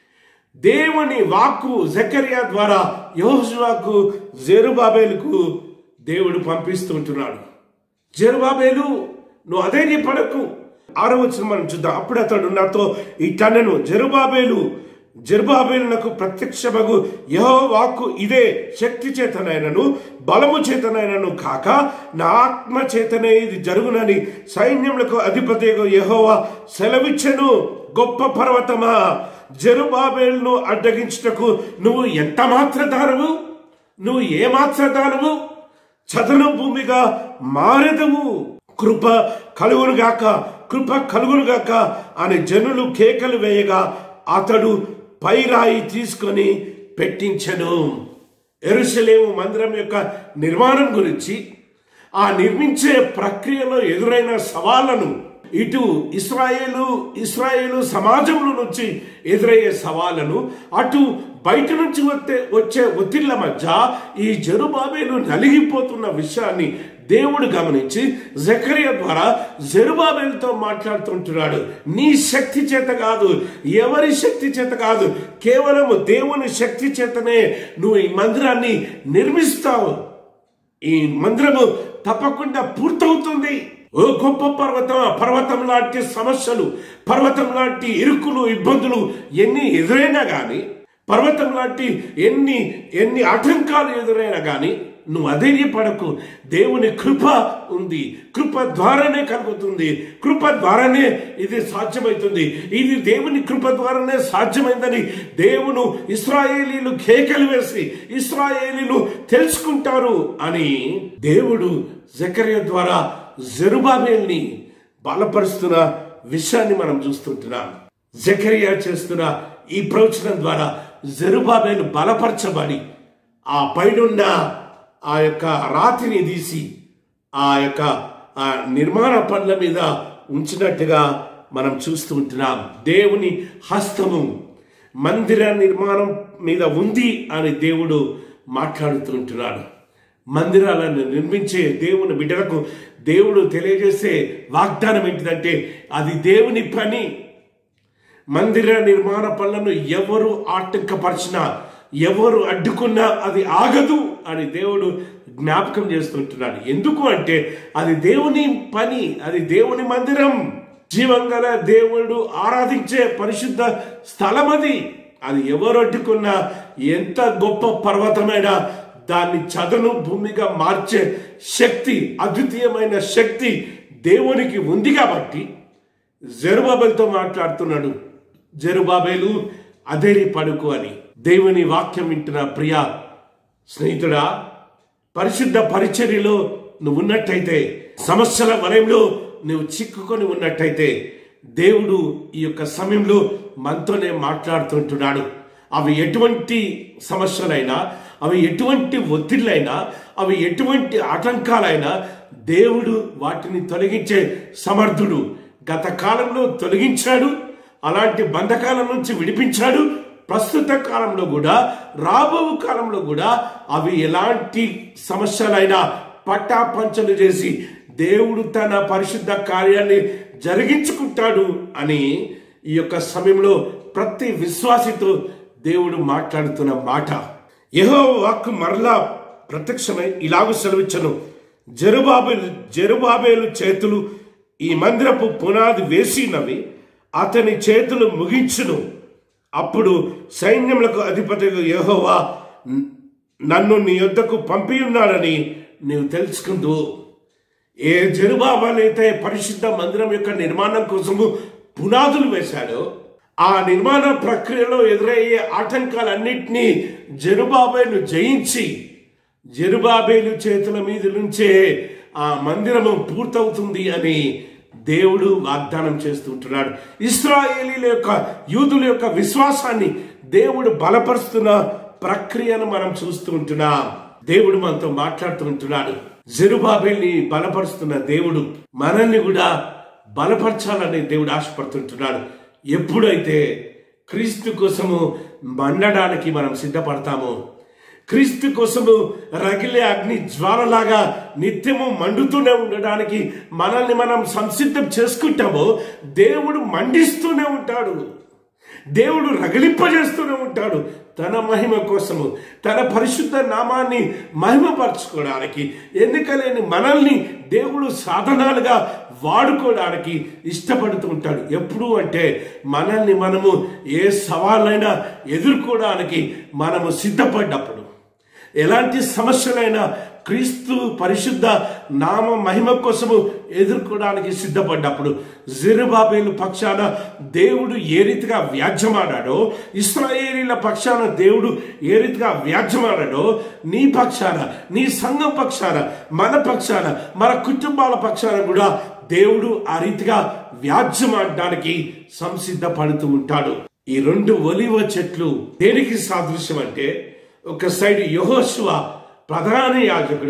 దేవుని వాక్కు జకరియా ద్వారా యెహోషువకు, జెరుబాబెలుకు దేవుడు పంపిస్తుంటున్నాడు. జెరుబాబెలు, నువ్వు అధైర్యపడకు. ఆరో వచనం మనం చూద్దాం. అప్పుడు అతడు నాతో ఇట్లనెను, జెరుబాబెలు జెరుబాబెలునకు ప్రత్యక్షమగు యెహోవా వాక్కు ఇదే, శక్తి చేతనైనను బలము చేతనైనను కాక నా ఆత్మ చేతనే ఇది జరుగునని సైన్యములకు అధిపతి యెహోవా సెలవిచ్చెను. గొప్ప పర్వతమా, జెరుబాబెలును అడ్డగించుటకు నువ్వు ఎంత మాత్రదానవు, నువ్వు ఏ మాత్రదానవు, చదను భూమిగా మారెదవు. కృప కలుగునుగాక, కృప కలుగునుగాక అని జనులు కేకలు వేయగా అతడు పైరాయి తీసుకొని పెట్టించెను. యెరూషలేము మందిరం యొక్క నిర్మాణం గురించి, ఆ నిర్మించే ప్రక్రియలో ఎదురైన సవాళ్లను, ఇటు ఇశ్రాయేలు ఇశ్రాయేలు సమాజంలో నుంచి ఎదురయ్యే సవాళ్లను, అటు బయట నుంచి వచ్చే వచ్చే ఒత్తిళ్ల మధ్య ఈ జెరుబాబెలు నలిగిపోతున్న విషయాన్ని దేవుడు గమనించి జకరియా ద్వారా జెరుబాబెలుతో మాట్లాడుతుంటున్నాడు. నీ శక్తి చేత కాదు, ఎవరి శక్తి చేత కాదు, కేవలం దేవుని శక్తి చేతనే నువ్వు ఈ మందిరాన్ని నిర్మిస్తావు. ఈ మందిరము తప్పకుండా పూర్తవుతుంది. ఓ గొప్ప పర్వతం, పర్వతం లాంటి సమస్యలు, పర్వతం లాంటి ఇరుకులు, ఇబ్బందులు ఎన్ని ఎదురైనా గాని, పర్వతం లాంటి ఎన్ని ఎన్ని ఆటంకాలు ఎదురైనా గాని నువ్వు అధైర్యపడకు. దేవుని కృప ఉంది, కృప ద్వారానే కలుగుతుంది, కృప ద్వారానే ఇది సాధ్యమవుతుంది. ఇది దేవుని కృప ద్వారానే సాధ్యమైందని దేవుడు ఇశ్రాయేలీలు కేకలు వేసి ఇశ్రాయేలీలు తెలుసుకుంటారు అని దేవుడు జకరియా ద్వారా జెరుబాబెల్ని బలపరుస్తున్న విషయాన్ని మనం చూస్తుంటున్నాం. జకరియా చేస్తున్న ఈ ప్రవచనం ద్వారా జెరుబాబెలు బలపరచబడి ఆ పైనున్న ఆ యొక్క రాతిని తీసి ఆ యొక్క ఆ నిర్మాణ పనుల మీద ఉంచినట్టుగా మనం చూస్తూ ఉంటున్నాం. దేవుని హస్తము మందిర నిర్మాణం మీద ఉంది అని దేవుడు మాట్లాడుతూ ఉంటున్నాడు. మందిరాలను నిర్మించే దేవుని బిడ్డలకు దేవుడు తెలియజేసే వాగ్దానం ఏంటిదంటే అది దేవుని పని. మందిర నిర్మాణ పనులను ఎవరు ఆటంకపరిచినా, ఎవరు అడ్డుకున్నా అది ఆగదు అని దేవుడు జ్ఞాపకం చేస్తుంటున్నాడు. ఎందుకు అంటే అది దేవుని పని, అది దేవుని మందిరం, జీవంగల దేవుడు ఆరాధించే పరిశుద్ధ స్థలం. అది అది ఎవరు అడ్డుకున్నా, ఎంత గొప్ప పర్వతమైనా దాన్ని చదును భూమిగా మార్చే శక్తి, అద్వితీయమైన శక్తి దేవునికి ఉంది. కాబట్టి జెరుబాబెలుతో మాట్లాడుతున్నాడు, జెరుబాబెలు అధైర్యపడకు అని. దేవుని వాక్యం వింటున్న ప్రియ స్నేహితుడా, పరిశుద్ధ పరిచర్యలో నువ్వు ఉన్నట్టయితే, సమస్యల వలయంలో నువ్వు చిక్కుకొని ఉన్నట్టయితే, దేవుడు ఈ యొక్క సమయంలో మనతోనే మాట్లాడుతుంటున్నాడు. అవి ఎటువంటి సమస్యలైనా, అవి ఎటువంటి ఒత్తిళ్ళైనా, అవి ఎటువంటి ఆటంకాలైనా దేవుడు వాటిని తొలగించే సమర్థుడు. గత కాలంలో తొలగించాడు, అలాంటి బంధకాల నుంచి విడిపించాడు. ప్రస్తుత కాలంలో కూడా, రాబో కాలంలో కూడా అవి ఎలాంటి సమస్యలైనా పట్టాపంచలు చేసి దేవుడు తన పరిశుద్ధ కార్యాన్ని జరిగించుకుంటాడు అని ఈ యొక్క సమయంలో ప్రతి విశ్వాసితో దేవుడు మాట్లాడుతున్న మాట. యెహోవా వాక్కు మరలా ప్రత్యక్షమై ఇలాగ సెలవిచ్చెను, జెరుబాబెలు జెరుబాబెలు చేతులు ఈ మందిరపు పునాది వేసినవి, అతని చేతులు ముగించును. అప్పుడు సైన్యములకు అధిపతి యెహోవా నన్ను నీ యొద్దకు పంపి ఉన్నాడని నీవు తెలుసుకుందువు. ఏ జెరుబాబెలైతే పరిశుద్ధ మందిరం యొక్క నిర్మాణం కోసము పునాదులు వేశాడో, ఆ నిర్మాణ ప్రక్రియలో ఎదురయ్యే ఆటంకాలన్నింటినీ జెరుబాబెలు జయించి, జెరుబాబెలు చేతుల మీద నుంచే ఆ మందిరము పూర్తవుతుంది అని దేవుడు వాగ్దానం చేస్తుంటున్నాడు. ఇశ్రాయేలీల యొక్క, యూదుల యొక్క విశ్వాసాన్ని దేవుడు బలపరుస్తున్న ప్రక్రియను మనం చూస్తూ ఉంటున్నాం. దేవుడు మనతో మాట్లాడుతూ ఉంటున్నాడు. జెరుబాబెల్ని బలపరుస్తున్న దేవుడు మనల్ని కూడా బలపరచాలని దేవుడు ఆశపడుతుంటున్నాడు. ఎప్పుడైతే క్రీస్తు కోసము మండడానికి మనం సిద్ధపడతామో, క్రీస్తు కోసము రగిలే అగ్ని జ్వాలలాగా నిత్యము మండుతూనే ఉండడానికి మనల్ని మనం సంసిద్ధం చేసుకుంటామో, దేవుడు మండిస్తూనే ఉంటాడు, దేవుడు రగిలింపజేస్తూనే ఉంటాడు. తన మహిమ కోసము, తన పరిశుద్ధ నామాన్ని మహిమపరచుకోవడానికి, ఎన్నికలేని మనల్ని దేవుడు సాధనాలుగా వాడుకోవడానికి ఇష్టపడుతూ ఉంటాడు. ఎప్పుడు అంటే మనల్ని మనము ఏ సవాళ్ళైనా ఎదుర్కోవడానికి మనము సిద్ధపడ్డప్పుడు, ఎలాంటి సమస్యలైనా క్రీస్తు పరిశుద్ధ నామ మహిమ కోసము ఎదుర్కోవడానికి సిద్ధపడ్డప్పుడు, జెరుబాబెలు పక్షాన దేవుడు ఏ రీతిగా వ్యాజ్యమాడాడో, ఇశ్రాయేలీల పక్షాన దేవుడు ఏ రీతిగా వ్యాజ్యమాడాడో, నీ పక్షాన, నీ సంఘం పక్షాన, మన పక్షాన, మన కుటుంబాల పక్షాన కూడా దేవుడు ఆ రీతిగా వ్యాజ్యమాడడానికి సంసిద్ధపడుతూ ఉంటాడు. ఈ రెండు ఒలివ చెట్లు దేనికి సాదృశ్యం అంటే, ఒక సైడ్ యెహోషువ ప్రధాన యాజకుడిగా,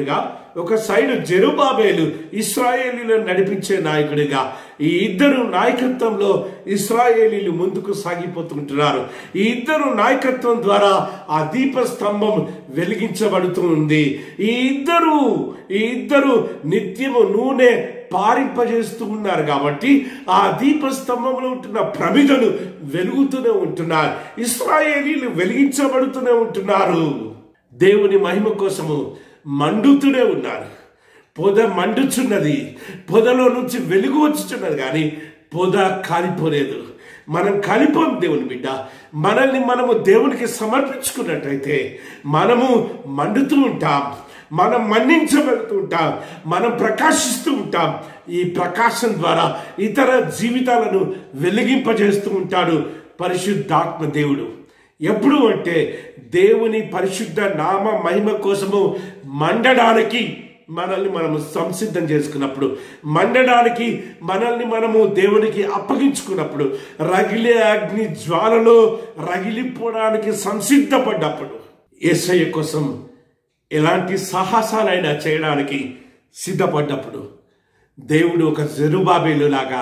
ఒక సైడు జెరుబాబేలు ఇశ్రాయేలీలను నడిపించే నాయకుడిగా, ఈ ఇద్దరు నాయకత్వంలో ఇశ్రాయేలీలు ముందుకు సాగిపోతుంటున్నారు. ఈ ఇద్దరు నాయకత్వం ద్వారా ఆ దీపస్తంభం వెలిగించబడుతూ ఉంది. ఈ ఇద్దరు ఈ ఇద్దరు నిత్యము నూనె పారింపజేస్తూ ఉన్నారు కాబట్టి ఆ దీపస్తంభంలో ఉంటున్న ప్రమిదలు వెలుగుతూనే ఉంటున్నారు. ఇశ్రాయేలీలు వెలిగించబడుతూనే ఉంటున్నారు. దేవుని మహిమ కోసము మండుతూనే ఉన్నారు. పొద మండుచున్నది, పొదలో నుంచి వెలుగు వచ్చుచున్నది, కానీ పొద కాలిపోలేదు. మనం కాలిపోం దేవుని బిడ్డ. మనల్ని మనము దేవునికి సమర్పించుకున్నట్టయితే మనము మండుతూ ఉంటాం, మనం మన్నించబడుతూ ఉంటాం, మనం ప్రకాశిస్తూ ఉంటాం. ఈ ప్రకాశం ద్వారా ఇతర జీవితాలను వెలిగింపజేస్తూ ఉంటాడు పరిశుద్ధాత్మ దేవుడు. ఎప్పుడు అంటే దేవుని పరిశుద్ధ నామ మహిమ కోసము మండడానికి మనల్ని మనము సంసిద్ధం చేసుకున్నప్పుడు, మండడానికి మనల్ని మనము దేవునికి అప్పగించుకున్నప్పుడు, రగిలే అగ్ని జ్వాలలో రగిలిపోవడానికి సంసిద్ధపడ్డప్పుడు, యేసయ్య కోసం ఎలాంటి సాహసాలైనా చేయడానికి సిద్ధపడ్డప్పుడు దేవుడు ఒక జెరుబాబేలు లాగా,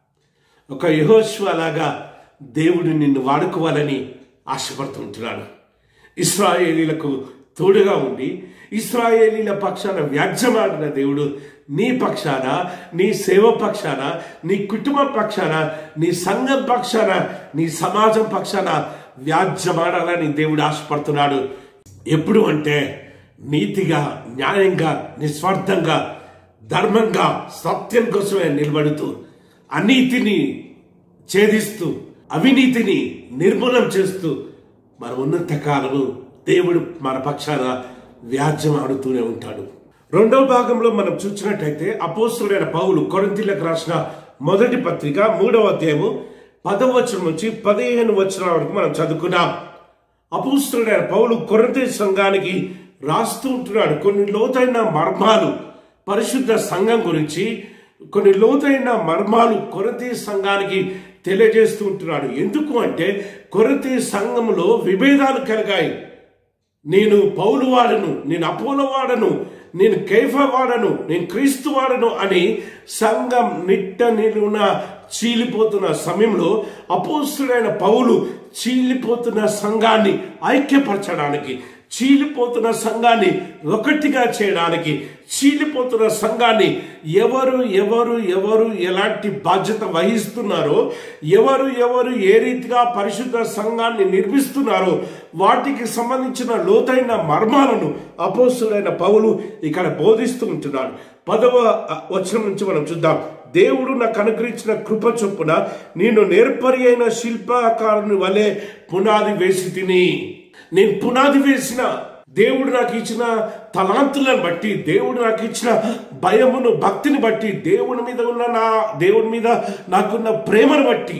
ఒక యెహోషువ లాగా దేవుడు నిన్ను వాడుకోవాలని ఆశపడుతుంటున్నాడు. ఇశ్రాయేలీలకు తోడుగా ఉండి ఇశ్రాయేలీల పక్షాన వ్యాజ్యమాడిన దేవుడు నీ పక్షాన, నీ సేవ పక్షాన, నీ కుటుంబం పక్షాన, నీ సంఘం పక్షాన, నీ సమాజం పక్షాన వ్యాజ్యమాడాలని దేవుడు ఆశపడుతున్నాడు. ఎప్పుడు అంటే నీతిగా, న్యాయంగా, నిస్వార్థంగా, ధర్మంగా, సత్యం కోసమే నిలబడుతూ, అనీతిని ఛేదిస్తూ, అవినీతిని నిర్మూలన చేస్తూ మన ఉన్నంత కాలము దేవుడు మన పక్షాన వ్యాజ్యం ఆడుతూనే ఉంటాడు. రెండవ భాగంలో మనం చూసినట్టయితే అపోస్తలుడైన పౌలు కొరింథీయులకు రాసిన మొదటి పత్రిక మూడవ అధ్యాయము పదవ వచనం నుంచి పదిహేను వచనాల వరకు మనం చదువుకున్నాం. అపోస్తలుడైన పౌలు కొరింథీ సంఘానికి రాస్తూ ఉంటున్నాడు కొన్ని లోతైన మర్మాలు, పరిశుద్ధ సంఘం గురించి కొన్ని లోతైన మర్మాలు కొరింథీ సంఘానికి తెలియజేస్తూ ఉంటున్నాడు. ఎందుకు అంటే కొరింథీ సంఘంలో విభేదాలు కలిగాయి. నేను పౌలు వాడను, నేను అపోలో వాడను, నేను కేఫా వాడను, నేను క్రీస్తు వాడను అని సంఘం నిట్ట నిలువున చీలిపోతున్న సమయంలో అపోస్తలుడైన పౌలు చీలిపోతున్న సంఘాన్ని ఐక్యపరచడానికి, చీలిపోతున్న సంఘాన్ని ఒకటిగా చేయడానికి, చీలిపోతున్న సంఘాన్ని ఎవరు ఎవరు ఎవరు ఎలాంటి బాధ్యత వహిస్తున్నారో, ఎవరు ఎవరు ఏ రీతిగా పరిశుద్ధ సంఘాన్ని నిర్మిస్తున్నారో వాటికి సంబంధించిన లోతైన మర్మాలను అపోస్తలుడైన పౌలు ఇక్కడ బోధిస్తూ ఉంటున్నాడు. పదవ వచనం నుంచి మనం చూద్దాం. దేవుడు నాకు అనుగ్రహించిన కృప చొప్పున నేను నేర్పరి అయిన శిల్పాకారుని వలె పునాది వేసి తిని, నేను పునాది వేసిన, దేవుడు నాకు ఇచ్చిన తలాంతులను బట్టి, దేవుడు నాకు ఇచ్చిన భయమును, భక్తిని బట్టి, దేవుని మీద ఉన్న నా దేవుని మీద నాకున్న ప్రేమను బట్టి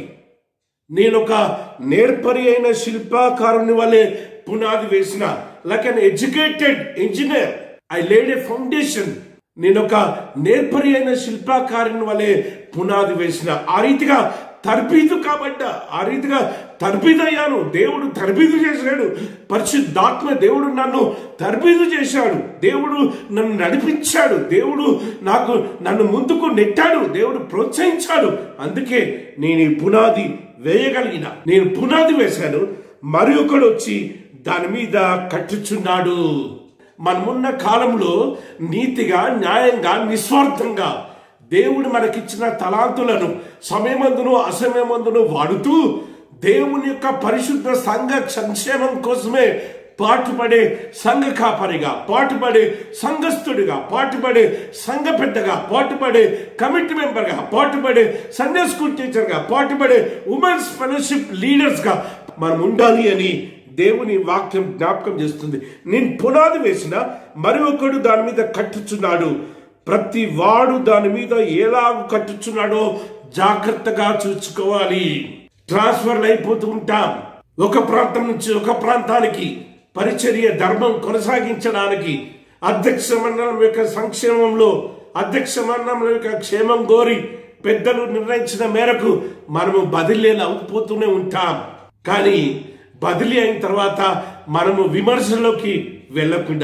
నేను ఒక నేర్పరి అయిన శిల్పాకారుని వలె పునాది వేసిన, like an educated engineer I laid a foundation. నేను ఒక నేర్పరి అయిన శిల్పాకారుని వలె పునాది వేసిన, ఆ రీతిగా తర్బీదు కాబట్ట, ఆ రీతిగా తర్బీదయ్యాను. దేవుడు తర్బీదు చేశాడు. పరిశుద్ధాత్మ దేవుడు నన్ను తర్బీదు చేశాడు. దేవుడు నన్ను నడిపించాడు. దేవుడు నాకు నన్ను ముందుకు నెట్టాడు. దేవుడు ప్రోత్సహించాడు. అందుకే నేను ఈ పునాది వేయగలిగిన, నేను పునాది వేశాను, మరి ఒకడు వచ్చి దాని మీద కట్టుచున్నాడు. మనమున్న కాలంలో నీతిగా, న్యాయంగా, నిస్వార్థంగా దేవుడు మనకిచ్చిన తలాంతులను సమయమందును అసమయమందును వాడుతూ దేవుని యొక్క పరిశుద్ధ సంఘ సంక్షేమం కోసమే పాటుపడే సంఘ కాపరిగా, పాటుపడే సంఘస్థుడిగా, పాటుపడే సంఘ పెద్దగా, పాటుపడే కమిటీ మెంబర్గా, పాటుపడే సండే స్కూల్ టీచర్గా, పాటుపడే ఉమెన్స్ ఫెలోషిప్ లీడర్స్గా మనం ఉండాలి అని దేవుని వాక్యం జ్ఞాపకం చేస్తుంది. నేను పునాది వేసిన, మరి ఒకడు దాని మీద కట్టుచున్నాడు. ప్రతి వాడు దాని మీద ఎలా కట్టుచున్నాడో జాగ్రత్తగా చూసుకోవాలి. ట్రాన్స్ఫర్లు అయిపోతూ ఉంటాం. ఒక ప్రాంతం నుంచి ఒక ప్రాంతానికి పరిచర్య ధర్మం కొనసాగించడానికి అధ్యక్ష మండలం యొక్క సంక్షేమంలో, అధ్యక్ష మండలం యొక్క క్షేమం కోరి పెద్దలు నిర్ణయించిన మేరకు మనము బదిలీలు అవుతూనే ఉంటాం. కానీ బదిలీ అయిన తర్వాత మనము విమర్శలోకి వెళ్ళకుండా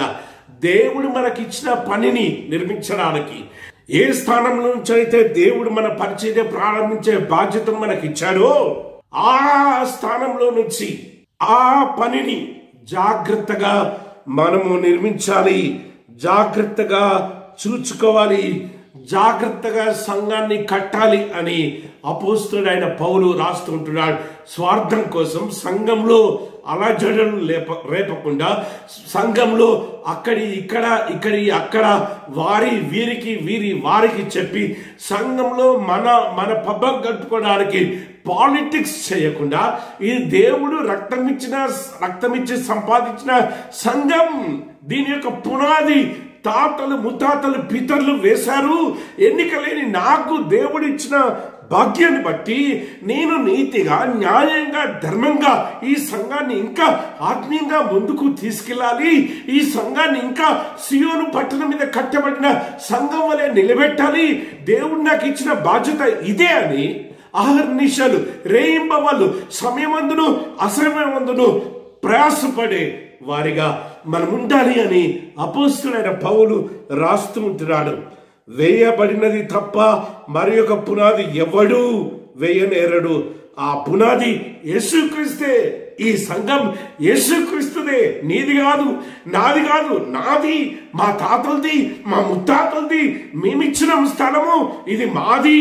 దేవుడు మనకిచ్చిన పనిని నిర్మించడానికి, ఏ స్థానం నుంచి అయితే దేవుడు మన పరిచర్య ప్రారంభించే బాధ్యతను మనకిచ్చాడో ఆ స్థానంలో నుంచి ఆ పనిని జాగ్రత్తగా మనము నిర్మించాలి, జాగ్రత్తగా చూచుకోవాలి, జాగ్రత్తగా సంఘాన్ని కట్టాలి అని అపోస్తలుడైన పౌలు రాస్తుంటున్నాడు. స్వార్థం కోసం సంఘంలో అలజడులు లేప రేపకుండా సంఘంలో అక్కడి ఇక్కడ ఇక్కడి అక్కడ వారి వీరికి వీరి వారికి చెప్పి సంఘంలో మన మన పబ్బం కట్టుకోవడానికి పాలిటిక్స్ చేయకుండా, ఈ దేవుడు రక్తం ఇచ్చిన రక్తమిచ్చి సంపాదించిన సంఘం, దీని యొక్క పునాది తాతలు ముత్తాతలు పితరులు వేశారు. ఎన్నికలేని నాకు దేవుడిచ్చిన భాగ్యాన్ని బట్టి నేను నీతిగా న్యాయంగా ధర్మంగా ఈ సంఘాన్ని ఇంకా ఆత్మీయంగా ముందుకు తీసుకెళ్ళాలి, ఈ సంఘాన్ని ఇంకా సియోను పట్టణం మీద కట్టబడిన సంఘం వలె నిలబెట్టాలి, దేవుడు నాకు ఇచ్చిన బాధ్యత ఇదే అని అహర్నిశలు రేయింబవళ్ళు సమయమందును అసమయమందును ప్రయాసపడే వారిగా మనం ఉండాలి అని అపోస్తలుడైన పౌలు రాస్తూ ఉంటున్నాడు. వేయబడినది తప్ప మరి ఒక పునాది ఎవడు వేయనేరడు. ఆ పునాది యేసుక్రీస్తే. ఈ సంఘం యేసుక్రీస్తుదే, నీది కాదు, నాది కాదు, నాది, మా తాతలది, మా ముత్తాతలది, మేమిచ్చిన స్థలము ఇది మాది.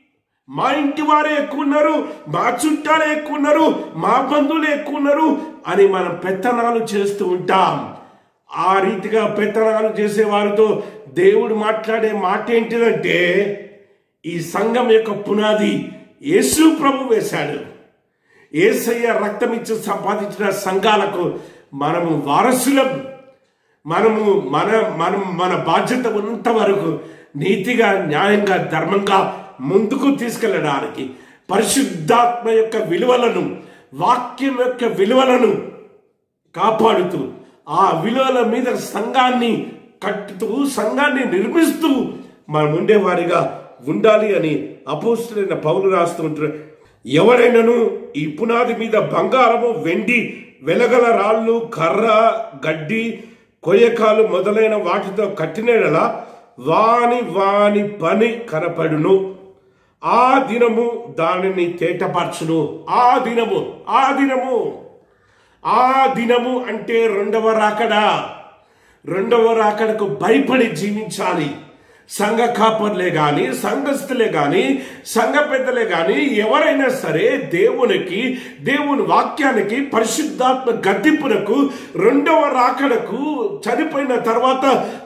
మా ఇంటి వారే ఎక్కువ ఉన్నారు, మా చుట్టాలే ఎక్కువ ఉన్నారు, మా బంధువులు ఎక్కువ ఉన్నారు అని మనం పెత్తనాలు చేస్తూ ఉంటాం. ఆ రీతిగా పెత్తనాలు చేసే వారితో దేవుడు మాట్లాడే మాట ఏంటిదంటే, ఈ సంఘం యొక్క పునాది యేసు ప్రభు వేశాడు. యేసయ్య రక్తం ఇచ్చి సంపాదించిన సంఘాలకు మనము వారసులం. మనము మన మనం మన బాధ్యత ఉన్నంత వరకు నీతిగా న్యాయంగా ధర్మంగా ముందుకు తీసుకెళ్ళడానికి పరిశుద్ధాత్మ యొక్క విలువలను, వాక్యం యొక్క విలువలను కాపాడుతూ ఆ విలువల మీద సంఘాన్ని కట్టుతూ సంఘాన్ని నిర్మిస్తూ మనం ఉండేవారిగా ఉండాలి అని అపోస్తలుడైన పౌలు రాస్తూ ఉంటారు. ఎవరైనాను ఈ పునాది మీద బంగారము వెండి వెలగల రాళ్ళు కర్ర గడ్డి కొయ్యకాలు మొదలైన వాటితో కట్టినలా వాని వాని పని కనపడును, ఆ దినము దానిని తేటపరచును. ఆ దినము ఆ దినము ఆ దినము అంటే రెండవ రాకడా. రెండవ రాకడకు భయపడి జీవించాలి. సంఘ కాపర్లే గాని, సంఘస్థులే గాని, సంఘ పెద్దలే గాని ఎవరైనా సరే దేవునికి, దేవుని వాక్యానికి, పరిశుద్ధాత్మ గద్దింపునకు, రెండవ రాకడకు చనిపోయిన తర్వాత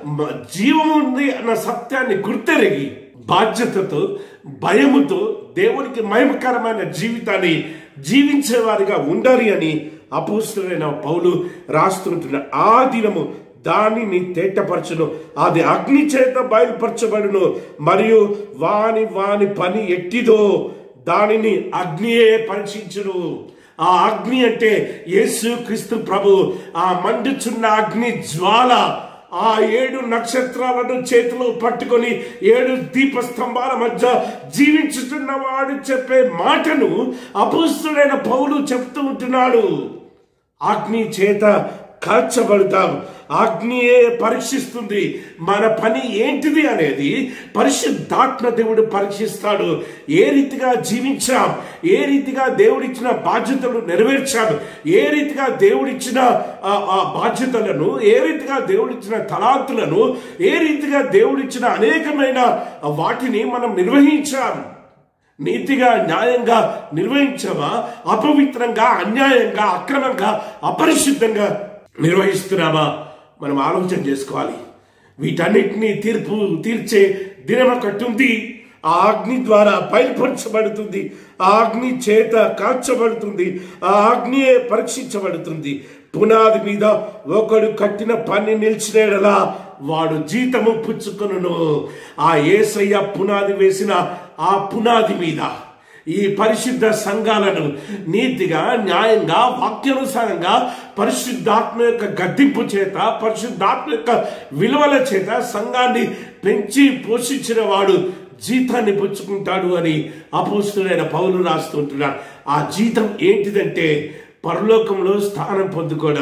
జీవం ఉంది అన్న సత్యాన్ని గుర్తెరిగి బాధ్యతతో భయముతో దేవునికి మహిమకరమైన జీవితాన్ని జీవించేవారిగా ఉండాలి అని అపోస్తలుడైన పౌలు రాస్తుంటున్న. ఆ దినము దానిని తేటపరచును, అది అగ్ని చేత బయలుపరచబడును, మరియు వాని వాని పని ఎట్టిదో దానిని అగ్నియే పరీక్షించును. ఆ అగ్ని అంటే యేసు క్రీస్తు ప్రభు. ఆ మండుచున్న అగ్ని జ్వాల ఆ ఏడు నక్షత్రాలను చేతిలో పట్టుకొని ఏడు దీపస్తంభాల మధ్య జీవించుతున్నవాడు చెప్పే మాటను అపోస్తలుడైన పౌలు చెప్తూ ఉంటున్నాడు. అగ్ని చేత కాల్చబడతాం. అగ్నియే పరీక్షిస్తుంది. మన పని ఏంటిది అనేది పరిశుద్ధాత్మ దేవుడు పరీక్షిస్తాడు. ఏ రీతిగా జీవించాం, ఏ రీతిగా దేవుడిచ్చిన బాధ్యతలు నెరవేర్చాం, ఏ రీతిగా దేవుడిచ్చిన ఆ బాధ్యతలను, ఏ రీతిగా దేవుడిచ్చిన తలాంతులను, ఏ రీతిగా దేవుడిచ్చిన అనేకమైన వాటిని మనం నిర్వహించాం. నీతిగా న్యాయంగా నిర్వహించామా, అపవిత్రంగా అన్యాయంగా అక్రమంగా అపరిశుద్ధంగా నిర్వహిస్తున్నామా మనం ఆలోచన చేసుకోవాలి. వీటన్నిటినీ తీర్పు తీర్చే దినం ఒకటి ఉంది. ఆ అగ్ని ద్వారా బయలుపరచబడుతుంది, ఆ అగ్ని చేత కాల్చబడుతుంది, ఆ అగ్నియే పరీక్షించబడుతుంది. పునాది మీద ఒకడు కట్టిన పని నిలిచినేడలా వాడు జీతము పుచ్చుకొనును. ఆ యేసయ్య పునాది వేసిన ఆ పునాది మీద ఈ పరిశుద్ధ సంఘాలను నీతిగా న్యాయంగా వాక్యానుసారంగా పరిశుద్ధాత్మ యొక్క గద్దింపు చేత, పరిశుద్ధాత్మ యొక్క విలువల చేత సంఘాన్ని పెంచి పోషించిన వాడు జీతాన్ని పుచ్చుకుంటాడు అని అపోస్తలుడైన పౌలు రాస్తుంటున్నాడు. ఆ జీతం ఏంటిదంటే పరలోకంలో స్థానం పొందుకోవడం,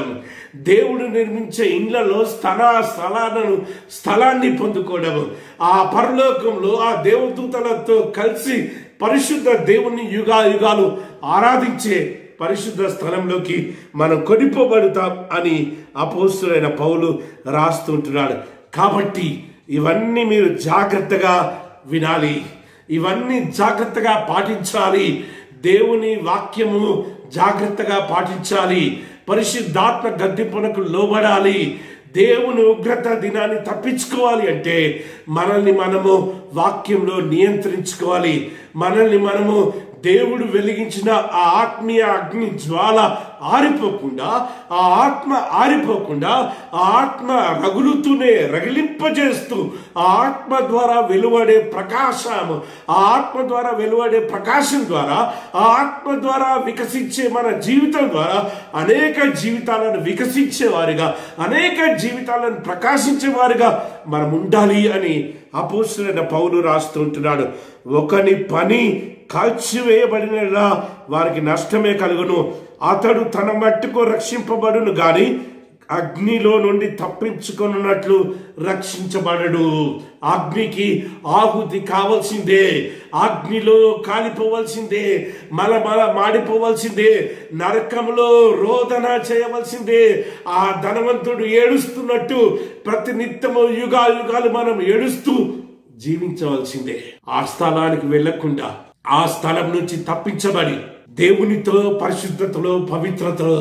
దేవుడు నిర్మించే ఇండ్లలో స్థల స్థలాలను స్థలాన్ని పొందుకోవడం, ఆ పరలోకంలో ఆ దేవదూతలతో కలిసి పరిశుద్ధ దేవుని యుగా యుగాలు ఆరాధించే పరిశుద్ధ స్థలంలోకి మనం కొనిపోబడతాం అని అపోస్తులైన పౌలు రాస్తుంటున్నాడు. కాబట్టి ఇవన్నీ మీరు జాగ్రత్తగా వినాలి, ఇవన్నీ జాగ్రత్తగా పాటించాలి, దేవుని వాక్యము జాగ్రత్తగా పాటించాలి, పరిశుద్ధాత్మ గద్దింపునకు లోబడాలి. దేవుని ఉగ్రత దినాన్ని తప్పించుకోవాలి అంటే మనల్ని మనము వాక్యంలో నియంత్రించుకోవాలి. మనల్ని మనము దేవుడు వెలిగించిన ఆ ఆత్మీయ అగ్ని జ్వాల ఆరిపోకుండా, ఆ ఆత్మ ఆరిపోకుండా, ఆ ఆత్మ రగులుతూనే రగిలింపజేస్తూ, ఆ ఆత్మ ద్వారా వెలువడే ప్రకాశము, ఆ ఆత్మ ద్వారా వెలువడే ప్రకాశం ద్వారా, ఆ ఆత్మ ద్వారా వికసించే మన జీవితం ద్వారా అనేక జీవితాలను వికసించే వారిగా, అనేక జీవితాలను ప్రకాశించే వారిగా మనం ఉండాలి అని అపోస్తలుడైన పౌలు రాస్తూ ఉంటున్నాడు. ఒకని పని కాల్చివేయబడినలా వారికి నష్టమే కలుగును, అతడు తన మట్టుకు రక్షింపబడును గాని అగ్నిలో నుండి తప్పించుకున్నట్లు రక్షించబడడు. అగ్నికి ఆహుతి కావాల్సిందే, అగ్నిలో కాలిపోవలసిందే, మల మల మాడిపోవలసిందే, నరకంలో రోదన చేయవలసిందే. ఆ ధనవంతుడు ఏడుస్తున్నట్టు ప్రతి నిత్యము యుగా యుగాలు మనం ఏడుస్తూ జీవించవలసిందే. ఆ స్థలానికి వెళ్లకుండా, ఆ స్థలం నుంచి తప్పించబడి దేవునితో పరిశుద్ధతలో పవిత్రతలో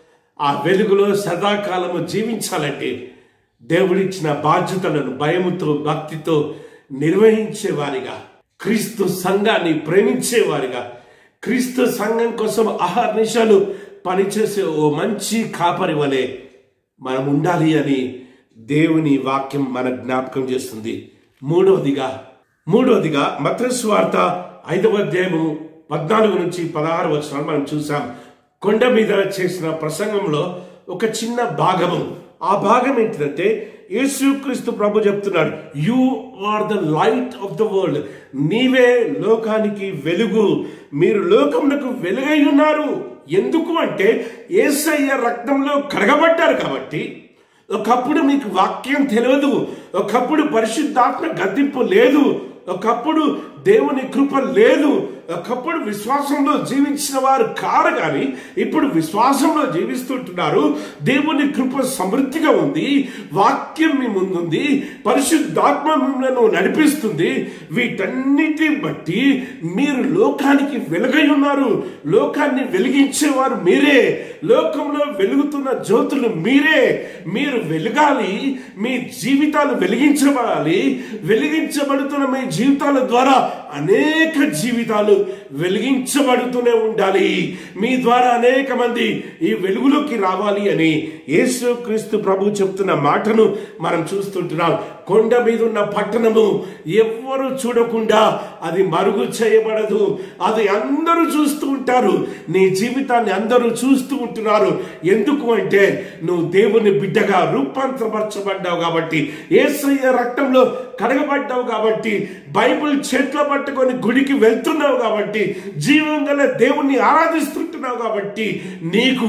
ఆ వెలుగులో సదాకాలము జీవించాలంటే దేవుడిచ్చిన బాధ్యతలను భయముతో భక్తితో నిర్వహించేవారిగా, క్రీస్తు సంఘాన్ని ప్రేమించేవారిగా, క్రీస్తు సంఘం కోసం అహర్నిశలు పనిచేసే ఓ మంచి కాపరి వలె మనం ఉండాలి అని దేవుని వాక్యం మన జ్ఞాపకం చేస్తుంది. మూడవదిగా మూడవదిగా మత్తయి సువార్త ఐదవ అధ్యాయము పద్నాలుగు నుంచి పదహారు వచనాలు మనం చూసాం. కొండ మీద చేసిన ప్రసంగంలో ఒక చిన్న భాగము, ఆ భాగం ఏంటంటే యేసుక్రీస్తు ప్రభు చెప్తున్నాడు, you are the light of the world, నీవే లోకానికి వెలుగు, మీరు లోకమునకు వెలుగై ఉన్నారు. ఎందుకు అంటే యేసయ్య రక్తంలో కడగబడ్డారు కాబట్టి. ఒకప్పుడు మీకు వాక్యం తెలియదు, ఒకప్పుడు పరిశుద్ధాత్మ గద్దింపు లేదు, ఒకప్పుడు దేవుని కృప లేదు, ఒకప్పుడు విశ్వాసంలో జీవించిన వారు కారు కానీ ఇప్పుడు విశ్వాసంలో జీవిస్తుంటున్నారు. దేవుని కృప సమృద్ధిగా ఉంది, వాక్యం మీ ముందుంది, పరిశుద్ధాత్మ మిమ్మల్ని నడిపిస్తుంది. వీటన్నిటి బట్టి మీరు లోకానికి వెలుగై ఉన్నారు. లోకాన్ని వెలిగించేవారు మీరే, లోకంలో వెలుగుతున్న జ్యోతులు మీరే. మీరు వెలగాలి, మీ జీవితాలు వెలిగించబడాలి. వెలిగించబడుతున్న మీ జీవితాల ద్వారా అనేక జీవితాలు వెలిగించబడుతూనే ఉండాలి. మీ ద్వారా అనేక మంది ఈ వెలుగులోకి రావాలి అని యేసుక్రీస్తు ప్రభు చెప్తున్న మాటను మనం చూస్తుంటున్నాం. కొండ మీద ఉన్న పట్టణము ఎవ్వరు చూడకుండా అది మరుగు చేయబడదు, అది అందరూ చూస్తూ ఉంటారు. నీ జీవితాన్ని అందరూ చూస్తూ ఉంటున్నారు. ఎందుకు అంటే నువ్వు దేవుని బిడ్డగా రూపాంతరపరచబడ్డావు కాబట్టి, యేసయ్య రక్తంలో కడగబడ్డావు కాబట్టి, బైబిల్ చేతిలో పట్టుకొని గుడికి వెళ్తున్నావు కాబట్టి, జీవం గల దేవుణ్ణి ఆరాధిస్తుంటున్నావు కాబట్టి, నీకు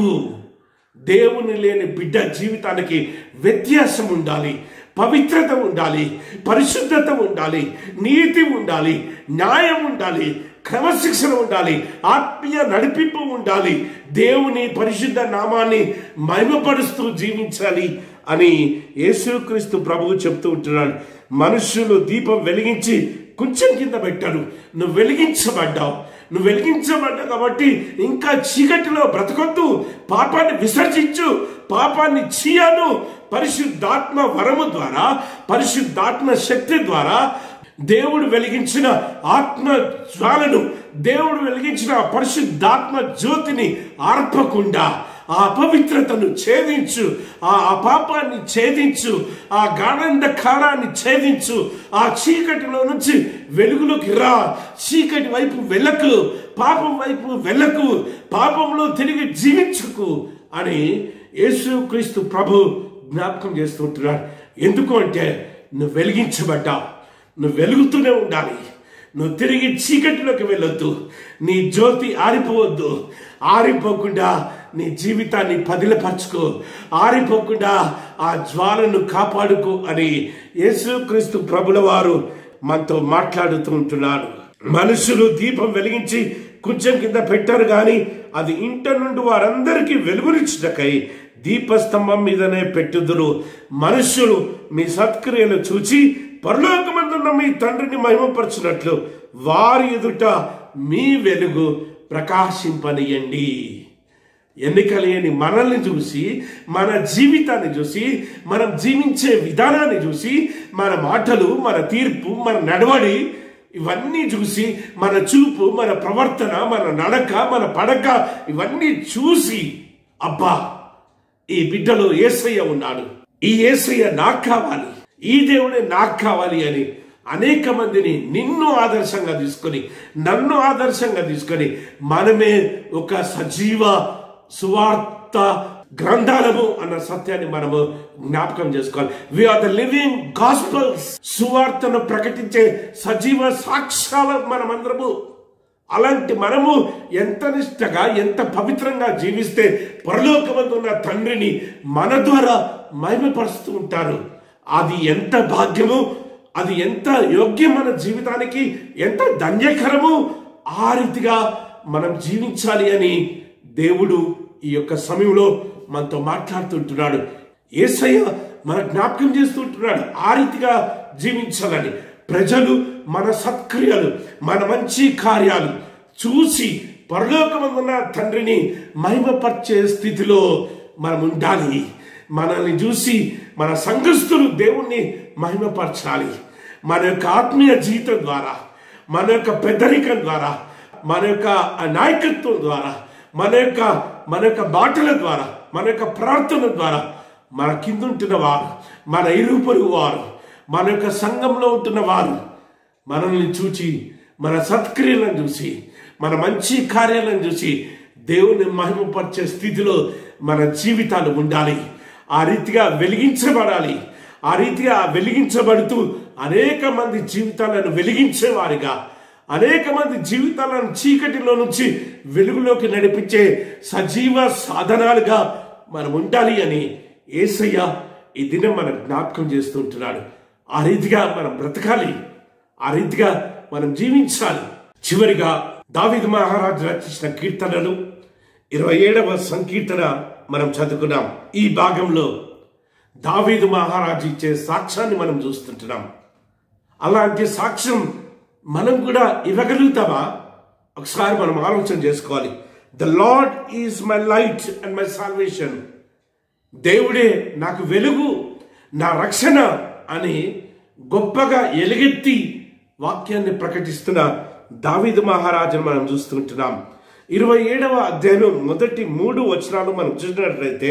దేవుని లేని బిడ్డ జీవితానికి వ్యత్యాసం ఉండాలి, పవిత్రత ఉండాలి, పరిశుద్ధత ఉండాలి, నీతి ఉండాలి, న్యాయం ఉండాలి, క్రమశిక్షణ ఉండాలి, ఆత్మీయ నడిపింపు ఉండాలి, దేవుని పరిశుద్ధ నామాన్ని మహిమపరుస్తూ జీవించాలి అని యేసుక్రీస్తు ప్రభువు చెప్తూ ఉంటున్నాడు. మనుషులు దీపం వెలిగించి కొంచెం కింద పెట్టారు. నువ్వు వెలిగించబడ్డావు, నువ్వు వెలిగించబడ్డావు కాబట్టి ఇంకా చీకటిలో బ్రతకొద్దు, పాపాన్ని విసర్జించు, పాపాన్ని చీయను. పరిశుద్ధాత్మ వరము ద్వారా, పరిశుద్ధాత్మ శక్తి ద్వారా దేవుడు వెలిగించిన ఆత్మ జ్వాలను, దేవుడు వెలిగించిన పరిశుద్ధాత్మ జ్యోతిని ఆర్పకుండా ఆ అపవిత్రతను ఛేదించు, ఆ అపాపాన్ని ఛేదించు, ఆ గాఢంధకారాన్ని ఛేదించు. ఆ చీకటిలో నుంచి వెలుగులోకి రా, చీకటి వైపు వెళ్ళకు, పాపం వైపు వెళ్ళకు, పాపంలో తిరిగి జీవించకు అని యేసుక్రీస్తు ప్రభు జ్ఞాపకం చేస్తుంటున్నాడు. ఎందుకు అంటే నువ్వు వెలిగించబడ్డావు, నువ్వు వెలుగుతూనే ఉండాలి. నువ్వు తిరిగి చీకటిలోకి వెళ్ళొద్దు, నీ జ్యోతి ఆరిపోవద్దు. ఆరిపోకుండా నీ జీవితాన్ని పదిలపరచుకో, ఆరిపోకుండా ఆ జ్వాలను కాపాడుకో అని యేసుక్రీస్తు ప్రభుల వారు మనతో మాట్లాడుతూ ఉంటున్నారు. మనుషులు దీపం వెలిగించి కొంచెం కింద పెట్టారు కానీ అది ఇంట నుండి వారందరికీ వెలుగునిచ్చుటకై దీపస్తంభం మీదనే పెట్టుదురు. మనుషులు మీ సత్క్రియలు చూచి పరలోకమందున్న మీ తండ్రిని మహిమపరచునట్లు వారి ఎదుట మీ వెలుగు ప్రకాశింపనియండి. ఎన్నికలేని మనల్ని చూసి, మన జీవితాన్ని చూసి, మనం జీవించే విధానాన్ని చూసి, మన మాటలు, మన తీర్పు, మన నడవడి ఇవన్నీ చూసి, మన చూపు, మన ప్రవర్తన, మన నడక, మన పడక ఇవన్నీ చూసి అబ్బా ఈ బిడ్డలో యేసయ్య ఉన్నాడు, ఈ యేసయ్య నాకు కావాలి, ఈ దేవుడే నాకు కావాలి అని అనేక మందిని నిన్ను ఆదర్శంగా తీసుకొని, నన్ను ఆదర్శంగా తీసుకొని మనమే ఒక సజీవ సువార్త గ్రంథాలము అన్న సత్యాన్ని మనము జ్ఞాపకం చేసుకోవాలి. We are the living gospels. సువార్తను ప్రకటించే సజీవ సాక్ష్యాలు మనమందరము. అలాంటి మనము ఎంత నిష్టగా, ఎంత పవిత్రంగా జీవిస్తే పరలోకమందు ఉన్న తండ్రిని మన ద్వారా మహిమపరుస్తూ ఉంటారు. అది ఎంత భాగ్యము, అది ఎంత యోగ్యం మన జీవితానికి, ఎంత ధన్యకరము. ఆ రీతిగా మనం జీవించాలి అని దేవుడు ఈ యొక్క సమయంలో మనతో మాట్లాడుతుంటున్నాడు. యేసయ్య మన జ్ఞాపకం చేస్తుంటున్నాడు ఆ రీతిగా జీవించాలని. ప్రజలు మన సత్క్రియలు, మన మంచి కార్యాలు చూసి పరలోకమందున్న తండ్రిని మహిమపరిచే స్థితిలో మనం ఉండాలి. మనల్ని చూసి మన సంఘస్థులు దేవుణ్ణి మహిమపరచాలి. మన యొక్క ఆత్మీయ జీవితం ద్వారా, మన యొక్క పెద్దరికం ద్వారా, మన యొక్క నాయకత్వం ద్వారా, మన యొక్క మన యొక్క మాటల ద్వారా, మన యొక్క ప్రార్థన ద్వారా మన కింద ఉంటున్న వారు, మన ఇరుగు పొరుగు వారు, మన యొక్క సంఘంలో ఉంటున్న వారు మనల్ని చూచి, మన సత్క్రియలను చూసి, మన మంచి కార్యాలను చూసి దేవుని మహిమపరిచే స్థితిలో మన జీవితాలు ఉండాలి. ఆ రీతిగా వెలిగించబడాలి. ఆ రీతిగా వెలిగించబడుతూ అనేక మంది జీవితాలను వెలిగించేవారిగా, అనేక మంది జీవితాలను చీకటిలో నుంచి వెలుగులోకి నడిపించే సజీవ సాధనాలుగా మనం ఉండాలి అని యేసయ్య ఈ దినం మనం జ్ఞాపకం చేస్తూ ఉంటున్నాడు. ఆ రీతిగా మనం బ్రతకాలి, ఆ రీతిగా మనం జీవించాలి. చివరిగా దావీదు మహారాజు రచించిన కీర్తనలు ఇరవై ఏడవ సంకీర్తన మనం చదువుకున్నాం. ఈ భాగంలో దావీదు మహారాజు ఇచ్చే సాక్ష్యాన్ని మనం చూస్తుంటున్నాం. అలాంటి సాక్ష్యం మనం కూడా ఇవ్వగలుగుతామా? ఒకసారి మనం ఆలోచన చేసుకోవాలి. The lord is my light and my salvation. దేవుడే నాకు వెలుగు, నా రక్షణ అని గొప్పగా ఎలుగెత్తి వాక్యాన్ని ప్రకటిస్తున్న దావీదు మహారాజును మనం చూస్తుంటున్నాం. ఇరవై ఏడవ అధ్యాయం మొదటి మూడు వచనాలు మనం చూసినట్లయితే,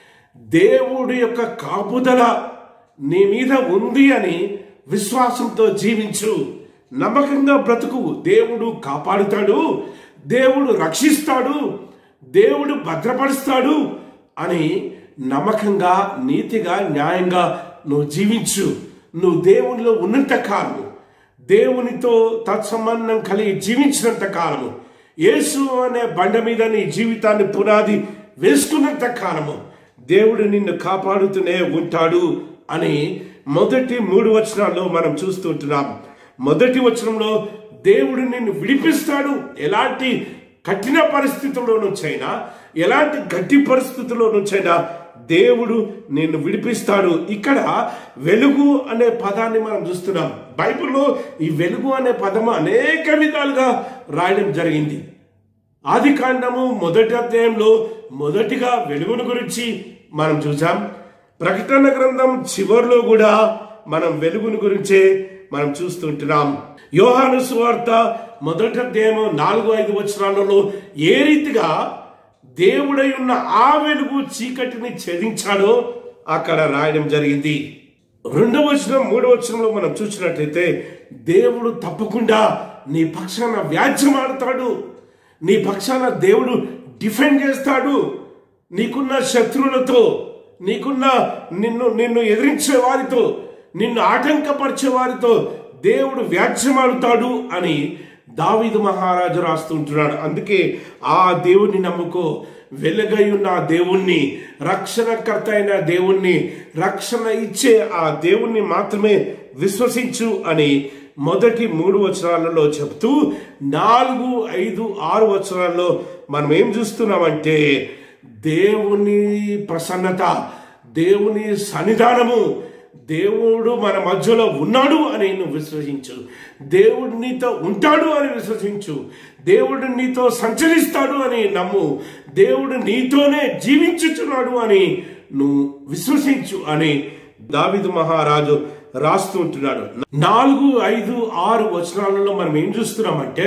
దేవుడి యొక్క కాపుదల నీ మీద ఉంది అని విశ్వాసంతో జీవించు, నమ్మకంగా బ్రతుకు. దేవుడు కాపాడుతాడు, దేవుడు రక్షిస్తాడు, దేవుడు భద్రపరుస్తాడు అని నమ్మకంగా, నీతిగా, న్యాయంగా నువ్వు జీవించు. నువ్వు దేవునిలో ఉన్నంత కాలము, దేవునితో తత్సంబంధం కలిగి జీవించినంత కాలము, యేసు అనే బండ మీద నీ జీవితాన్ని పునాది వేసుకున్నంత కాలము దేవుడు నిన్ను కాపాడుతూనే ఉంటాడు అని మొదటి మూడు వచనాల్లో మనం చూస్తుంటున్నాం. మొదటి వచనంలో దేవుడు నిన్ను విడిపిస్తాడు. ఎలాంటి కఠిన పరిస్థితుల్లో నుంచైనా, ఎలాంటి గట్టి పరిస్థితుల్లో నుంచైనా దేవుడు నిన్ను విడిపిస్తాడు. ఇక్కడ వెలుగు అనే పదాన్ని మనం చూస్తున్నాం. బైబిల్లో ఈ వెలుగు అనే పదము అనేక విధాలుగా రాయడం జరిగింది. ఆది కాండము మొదటి అధ్యాయంలో మొదటిగా వెలుగును గురించి మనం చూసాం. ప్రకటన గ్రంథం చివరిలో కూడా మనం వెలుగును గురించే మనం చూస్తుంటున్నాం. యోహాను సువార్త మొదటి అధ్యాయము నాలుగు ఐదు వచనాలలో ఏ రీతిగా దేవుడై ఉన్న ఆ వెలుగు చీకటిని ఛేదించాడో అక్కడ రాయడం జరిగింది. రెండవ వచనం మూడవ వచనంలో మనం చూసినట్లయితే, దేవుడు తప్పకుండా నీ పక్షాన వ్యాజ్యమాడతాడు, నీ పక్షాన దేవుడు డిఫెండ్ చేస్తాడు. నీకున్న శత్రువులతో, నీకున్న నిన్ను నిన్ను ఎదిరించే వారితో, నిన్ను ఆటంకపరిచే వారితో దేవుడు వ్యాజ్యమాడుతాడు అని దావీదు మహారాజు రాస్తుంటున్నాడు. అందుకే ఆ దేవుడిని నమ్ముకో, వెలుగై ఉన్న ఆ దేవుణ్ణి, రక్షణకర్త అయిన దేవుణ్ణి, రక్షణ ఇచ్చే ఆ దేవుణ్ణి మాత్రమే విశ్వసించు అని మొదటి మూడు వచనాలలో చెప్తూ నాలుగు ఐదు ఆరు వచనాల్లో మనం ఏం చూస్తున్నామంటే దేవుని ప్రసన్నత, దేవుని సన్నిధానము, దేవుడు మన మధ్యలో ఉన్నాడు అని నువ్వు విశ్వసించు, దేవుడు నీతో ఉంటాడు అని విశ్వసించు, దేవుడు నీతో సంచరిస్తాడు అని నమ్ము, దేవుడు నీతోనే జీవించుచున్నాడు అని నువ్వు విశ్వసించు అని దావీదు మహారాజు రాస్తూ ఉంటున్నాడు. నాలుగు ఐదు ఆరు వచనాలలో మనం ఏం చూస్తున్నామంటే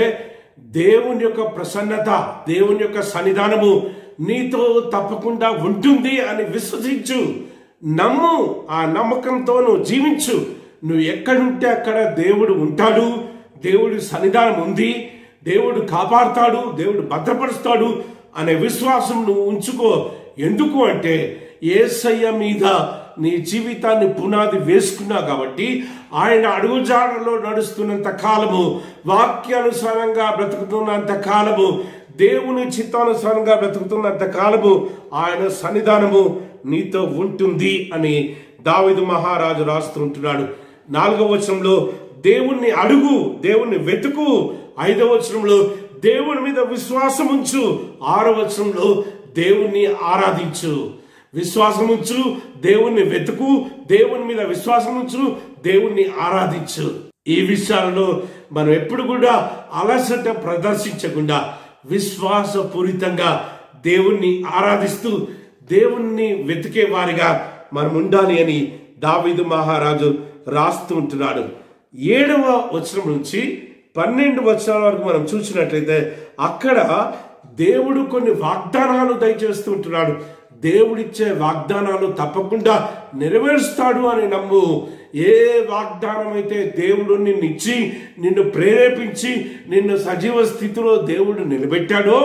దేవుని యొక్క ప్రసన్నత, దేవుని యొక్క సన్నిధానము నీతో తప్పకుండా ఉంటుంది అని విశ్వసించు, నమ్ము. ఆ నమ్మకంతో నువ్వు జీవించు. నువ్వు ఎక్కడుంటే అక్కడ దేవుడు ఉంటాడు, దేవుడి సన్నిధానం ఉంది, దేవుడు కాపాడుతాడు, దేవుడు భద్రపరుస్తాడు అనే విశ్వాసం నువ్వు ఉంచుకో. ఎందుకు అంటే యేసయ్య మీద నీ జీవితాన్ని పునాది వేసుకున్నావు కాబట్టి, ఆయన అడుగుజాడలో నడుస్తున్నంత కాలము, వాక్యానుసారంగా బ్రతుకుతున్నంత కాలము, దేవుని చిత్తానుసారంగా బ్రతుకుతున్నంత కాలము ఆయన సన్నిధానము నీతో ఉంటుంది అని దావీదు మహారాజు రాస్తుంటున్నాడు. నాలుగవ వచనంలో దేవుణ్ణి అడుగు, దేవుణ్ణి వెతుకు. ఐదవ వచనంలో దేవుని మీద విశ్వాసం ఉంచు. ఆరవ వచనంలో దేవుణ్ణి ఆరాధించు. విశ్వాసం ఉంచు, దేవుణ్ణి వెతుకు, దేవుని మీద విశ్వాసం ఉంచు, దేవుణ్ణి ఆరాధించు. ఈ విషయాలలో మనం ఎప్పుడు కూడా అలసట ప్రదర్శించకుండా విశ్వాసపూరితంగా దేవుణ్ణి ఆరాధిస్తూ దేవుణ్ణి వెతికే వారిగా మనం ఉండాలి అని దావీదు మహారాజు రాస్తూ ఉంటున్నాడు. ఏడవ వచనం నుంచి పన్నెండు వచనాల వరకు మనం చూసినట్లయితే అక్కడ దేవుడు కొన్ని వాగ్దానాలు దయచేస్తూ ఉంటున్నాడు. దేవుడిచ్చే వాగ్దానాలు తప్పకుండా నెరవేరుస్తాడు అని నమ్ము. ఏ వాగ్దానం అయితే దేవుడు నిన్ను ఇచ్చి నిన్ను ప్రేరేపించి నిన్ను సజీవ స్థితిలో దేవుడు నిలబెట్టాడో,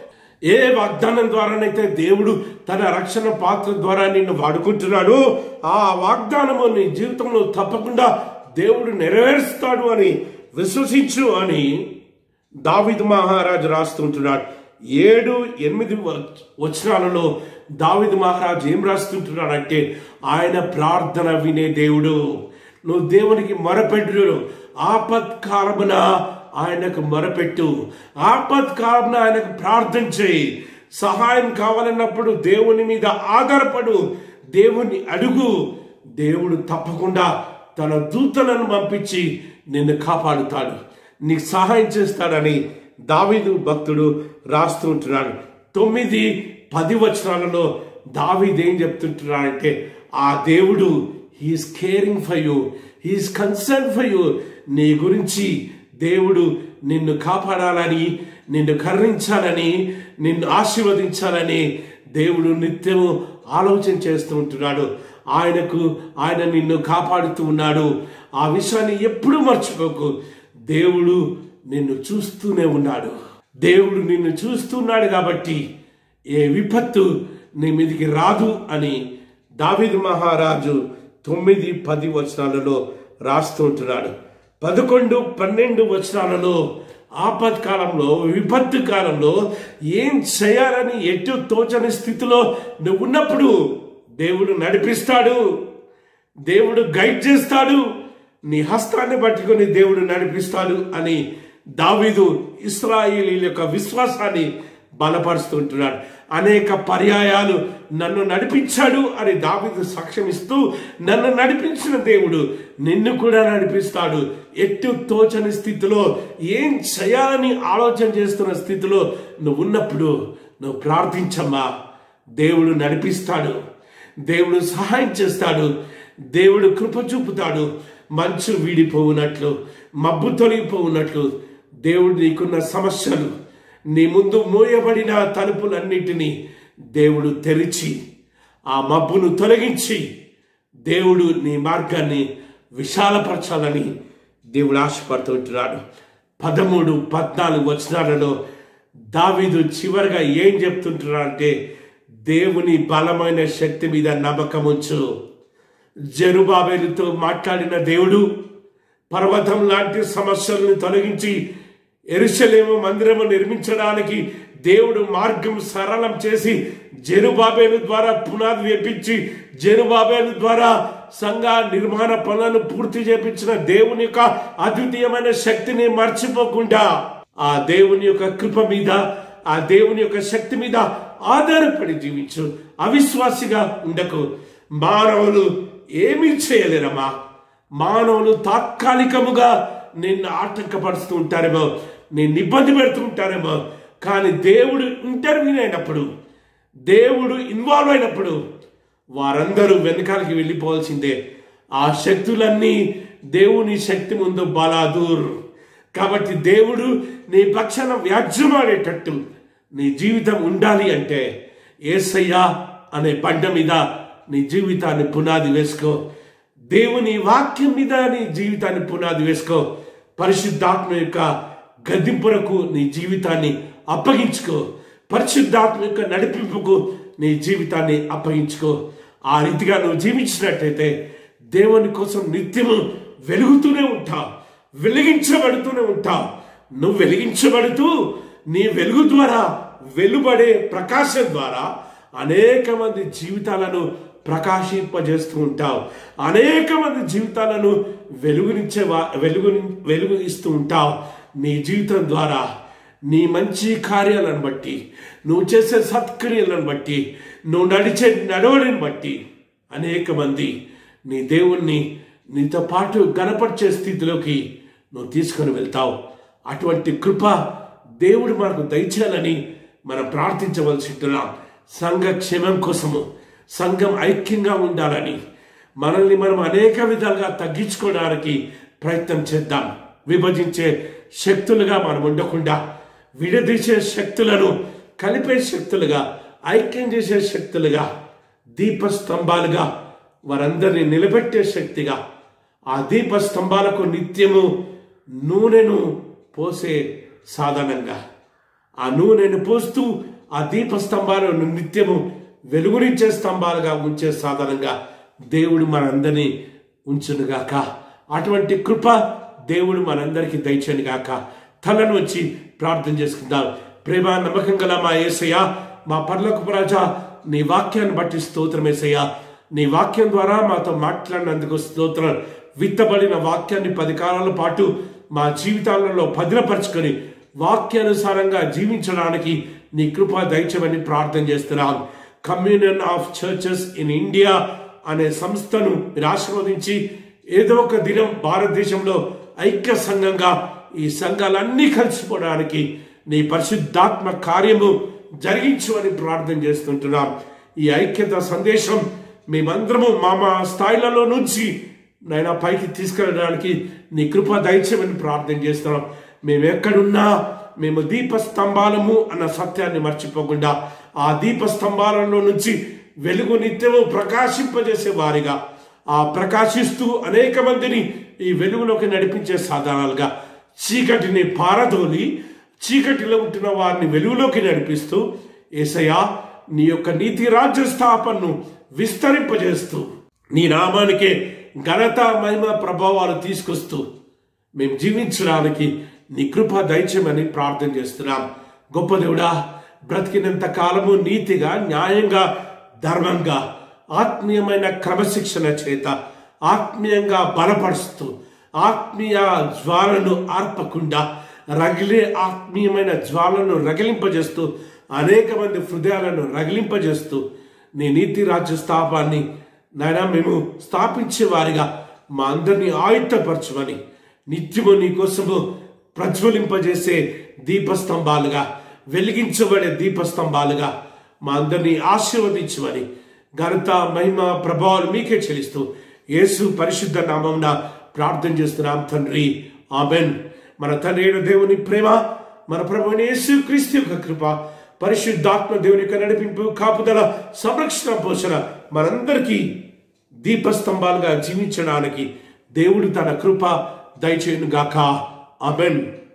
ఏ వాగ్దానం ద్వారానైతే దేవుడు తన రక్షణ పాత్ర ద్వారా నిన్ను వాడుకుంటున్నాడు, ఆ వాగ్దానము నీ జీవితంలో తప్పకుండా దేవుడు నెరవేరుస్తాడు అని విశ్వసించు అని దావీదు మహారాజు రాస్తుంటున్నాడు. ఏడు ఎనిమిది వచనాలలో దావీదు మహారాజు ఏం రాస్తుంటున్నాడు అంటే ఆయన ప్రార్థన వినే దేవుడు. నువ్వు దేవునికి మొరపెట్టు, ఆపత్కాలమున ఆయనకు మొరపెట్టు, ఆపత్కాలమున ఆయనకు ప్రార్థన చేయి. సహాయం కావాలన్నప్పుడు దేవుని మీద ఆధారపడు, దేవుని అడుగు. దేవుడు తప్పకుండా తన దూతలను పంపించి నిన్ను కాపాడుతాడు, నీకు సహాయం చేస్తాడని దావీదు భక్తుడు రాస్తూ ఉంటున్నాడు. తొమ్మిది పది వచనాలలో దావీదు ఏం చెప్తుంటున్నాడంటే ఆ దేవుడు he's caring for you, he's concern for you. నీ గురించి దేవుడు నిన్ను కాపాడాలని, నిన్ను కరుణించాలని, నిన్ను ఆశీర్వదించాలని దేవుడు నిత్యము ఆలోచన చేస్తూ ఉంటున్నాడు. ఆయనకు ఆయన నిన్ను కాపాడుతూ ఉన్నాడు. ఆ విషయాన్ని ఎప్పుడూ మర్చిపోకు. దేవుడు నిన్ను చూస్తూనే ఉన్నాడు. దేవుడు నిన్ను చూస్తున్నాడు కాబట్టి ఏ విపత్తు నీ మీదికి రాదు అని దావీదు మహారాజు తొమ్మిది పది వచనాలలో రాస్తూ ఉంటున్నాడు. పదకొండు పన్నెండు వచనాలలో ఆపత్కాలంలో, విపత్తు కాలంలో ఏం చేయాలని ఎటు తోచని స్థితిలో నువ్వు ఉన్నప్పుడు దేవుడు నడిపిస్తాడు, దేవుడు గైడ్ చేస్తాడు, నీ హస్తాన్ని పట్టుకొని దేవుడు నడిపిస్తాడు అని దావీదు ఇశ్రాయేలీయుల యొక్క విశ్వాసాన్ని బలపరుస్తుంటున్నాడు. అనేక పర్యాయాలు నన్ను నడిపించాడు అని దావీదు సాక్ష్యం ఇస్తూ, నన్ను నడిపించిన దేవుడు నిన్ను కూడా నడిపిస్తాడు. ఎట్టు తోచని స్థితిలో, ఏం చేయాలని ఆలోచన చేస్తున్న స్థితిలో నువ్వు ఉన్నప్పుడు నువ్వు ప్రార్థించమ్మా. దేవుడు నడిపిస్తాడు, దేవుడు సహాయం చేస్తాడు, దేవుడు కృప చూపుతాడు. మంచు వీడిపోవునట్లు, మబ్బు తొలగిపోవునట్లు దేవుడు నీకున్న సమస్యలు, నీ ముందు మూయబడిన తలుపులన్నిటినీ దేవుడు తెరిచి ఆ మబ్బును తొలగించి దేవుడు నీ మార్గాన్ని విశాలపరచాలని దేవుడు ఆశపడుతుంటున్నాడు. పదమూడు పద్నాలుగు వచనాలలో దావీదు చివరిగా ఏం చెప్తుంటున్నాడంటే దేవుని బలమైన శక్తి మీద నమ్మకం ఉంచు. జెరుబాబెలుతో మాట్లాడిన దేవుడు పర్వతం లాంటి సమస్యలను తొలగించి యెరూషలేము మందిరము నిర్మించడానికి దేవుడు మార్గం సరళం చేసి జెరుబాబేలు ద్వారా పునాది వేపించి జెరుబాబేలు ద్వారా సంఘ నిర్మాణ పనులను పూర్తి చేపించిన దేవుని యొక్క అద్వితీయమైన శక్తిని మర్చిపోకుండా ఆ దేవుని యొక్క కృప మీద ఆ దేవుని యొక్క శక్తి మీద ఆధారపడి జీవించు. అవిశ్వాసిగా ఉండకు. మానవులు ఏమీ చేయలేరమ్మా. మానవులు తాత్కాలికముగా నిన్ను ఆటంకపరుస్తూ ఉంటారేమో, నిన్ను ఇబ్బంది పెడుతూ ఉంటారేమో, కానీ దేవుడు ఇంటర్వ్యూ అయినప్పుడు, దేవుడు ఇన్వాల్వ్ అయినప్పుడు వారందరూ వెనకాలకి వెళ్ళిపోవాల్సిందే. ఆ శక్తులన్నీ దేవుని శక్తి ముందు బలాదూర్. కాబట్టి దేవుడు నీ పక్షాన వ్యాజ్యమాడేటట్టు నీ జీవితం ఉండాలి అంటే యేసయ్య అనే బండ మీద నీ జీవితాన్ని పునాది వేసుకో. దేవుని వాక్యం మీద నీ జీవితాన్ని పునాది వేసుకో. పరిశుద్ధాత్మ యొక్క గద్దింపులకు నీ జీవితాన్ని అప్పగించుకో. పరిశుద్ధాత్మ యొక్క నడిపింపుకు నీ జీవితాన్ని అప్పగించుకో. ఆ రీతిగా నువ్వు జీవించినట్టయితే దేవుని కోసం నిత్యము వెలుగుతూనే ఉంటావు, వెలిగించబడుతూనే ఉంటావు. నువ్వు వెలిగించబడుతూ నీ వెలుగు ద్వారా, వెలువడే ప్రకాశం ద్వారా అనేక మంది జీవితాలను ప్రకాశింపజేస్తూ ఉంటావు. అనేక మంది జీవితాలను వెలుగునిచ్చే వెలుగు వెలుగు ఇస్తూ ఉంటావు. నీ జీవితం ద్వారా, నీ మంచి కార్యాలను బట్టి, నువ్వు చేసే సత్క్రియలను బట్టి, నువ్వు నడిచే నడవడిని బట్టి అనేక మంది నీ దేవుణ్ణి నీతో పాటు గణపరిచే స్థితిలోకి నువ్వు తీసుకొని వెళ్తావు. అటువంటి కృప దేవుడు మనకు దయచేయాలని మనం ప్రార్థించవలసి ఉంటున్నాం. సంఘ క్షేమం కోసము, సంఘం ఐక్యంగా ఉండాలని, మనల్ని మనం అనేక విధాలుగా తగ్గించుకోవడానికి ప్రయత్నం చేద్దాం. విభజించే శక్తులుగా మనం ఉండకుండా విడదీసే శక్తులను కలిపే శక్తులుగా, ఐక్యం చేసే శక్తులుగా, దీపస్తంభాలుగా వారందరినీ నిలబెట్టే శక్తిగా, ఆ దీపస్తంభాలకు నిత్యము నూనెను పోసే సాధనంగా, ఆ నూనెను పోస్తూ ఆ దీపస్తంభాలను నిత్యము వెలుగునిచ్చే స్తంభాలుగా ఉంచే సాధనంగా దేవుడు మనందరినీ ఉంచునుగాక. అటువంటి కృప దేవుడు మనందరికీ దయచేయనుగాక. తలను వచ్చి ప్రార్థన చేసుకుందాం. ప్రేమ నమ్మకం గల మా యేసయ్య, మా పరలోకపు రాజా, నీ వాక్యాన్ని బట్టి స్తోత్రం యేసయ్య. నీ వాక్యం ద్వారా మాతో మాట్లాడినందుకు స్తోత్రం. విత్తబడిన వాక్యాన్ని పది కాలాల పాటు మా జీవితాలలో భద్రపరచుకొని వాక్యానుసారంగా జీవించడానికి నీ కృప దయచేయమని ప్రార్థన చేస్తున్నాం. Communion of churches in India అనే సంస్థను మీరు ఆశీర్వదించి ఏదో ఒక దినం భారతదేశంలో ఐక్య సంఘంగా ఈ సంఘాలన్నీ కలిసిపోవడానికి నీ పరిశుద్ధాత్మ కార్యము జరిగించమని ప్రార్థన చేస్తుంటున్నాం. ఈ ఐక్యత సందేశం మేమందరము మా మా స్థాయిలలో నుంచి నైనా పైకి తీసుకెళ్ళడానికి నీ కృప దయచేయమని ప్రార్థన చేస్తున్నాం. మేము ఎక్కడున్నా మేము దీపస్తంభాలము అన్న సత్యాన్ని మర్చిపోకుండా ఆ దీపస్తంభాలలో నుంచి వెలుగు నిత్యము ప్రకాశింపజేసే వారిగా, ఆ ప్రకాశిస్తూ అనేక మందిని ఈ వెలుగులోకి నడిపించే సాధనాలుగా, చీకటిని పారదోలి చీకటిలో ఉంటున్న వారిని వెలుగులోకి నడిపిస్తూ యేసయ్యా నీ యొక్క నీతి రాజ్య స్థాపనను విస్తరింపజేస్తూ నీ నామానికే ఘనత మహిమ ప్రభావాలు తీసుకొస్తూ మేము జీవించడానికి నీ కృప దయచేయమని ప్రార్థన చేస్తున్నాం. గొప్ప దేవుడా, బ్రతికినంత కాలము నీతిగా, న్యాయంగా, ధర్మంగా, ఆత్మీయమైన క్రమశిక్షణ చేత ఆత్మీయంగా బలపరుస్తూ ఆత్మీయ జ్వాలను ఆర్పకుండా రగిలే ఆత్మీయమైన జ్వాలను రగిలింపజేస్తూ అనేక మంది హృదయాలను రగిలింపజేస్తూ నీ నీతి రాజ్య స్థాపాన్ని నాయనా మేము స్థాపించే వారిగా మా అందరినీ ఆయుత్తపరచమని, నిత్యము నీ కోసము ప్రజ్వలింపజేసే దీపస్తంభాలుగా, వెలిగించబడే దీపస్తంభాలుగా మా అందరినీ ఆశీర్వదించమని ఘనత మహిమ ప్రభావాలు మీకే చెల్లిస్తూ యేసు పరిశుద్ధ నామమున ప్రార్థన చేస్తున్నాం తండ్రి. ఆమెన్. మన తండ్రి అయిన దేవుని ప్రేమ, మన ప్రభువైన యేసు క్రీస్తు యొక్క కృప, పరిశుద్ధాత్మ దేవుని యొక్క నడిపింపు, కాపుదల, సంరక్షణ, పోషణ మనందరికీ దీపస్తంభాలుగా జీవించడానికి దేవుడు తన కృప దయచేయును గాక. ఆమెన్.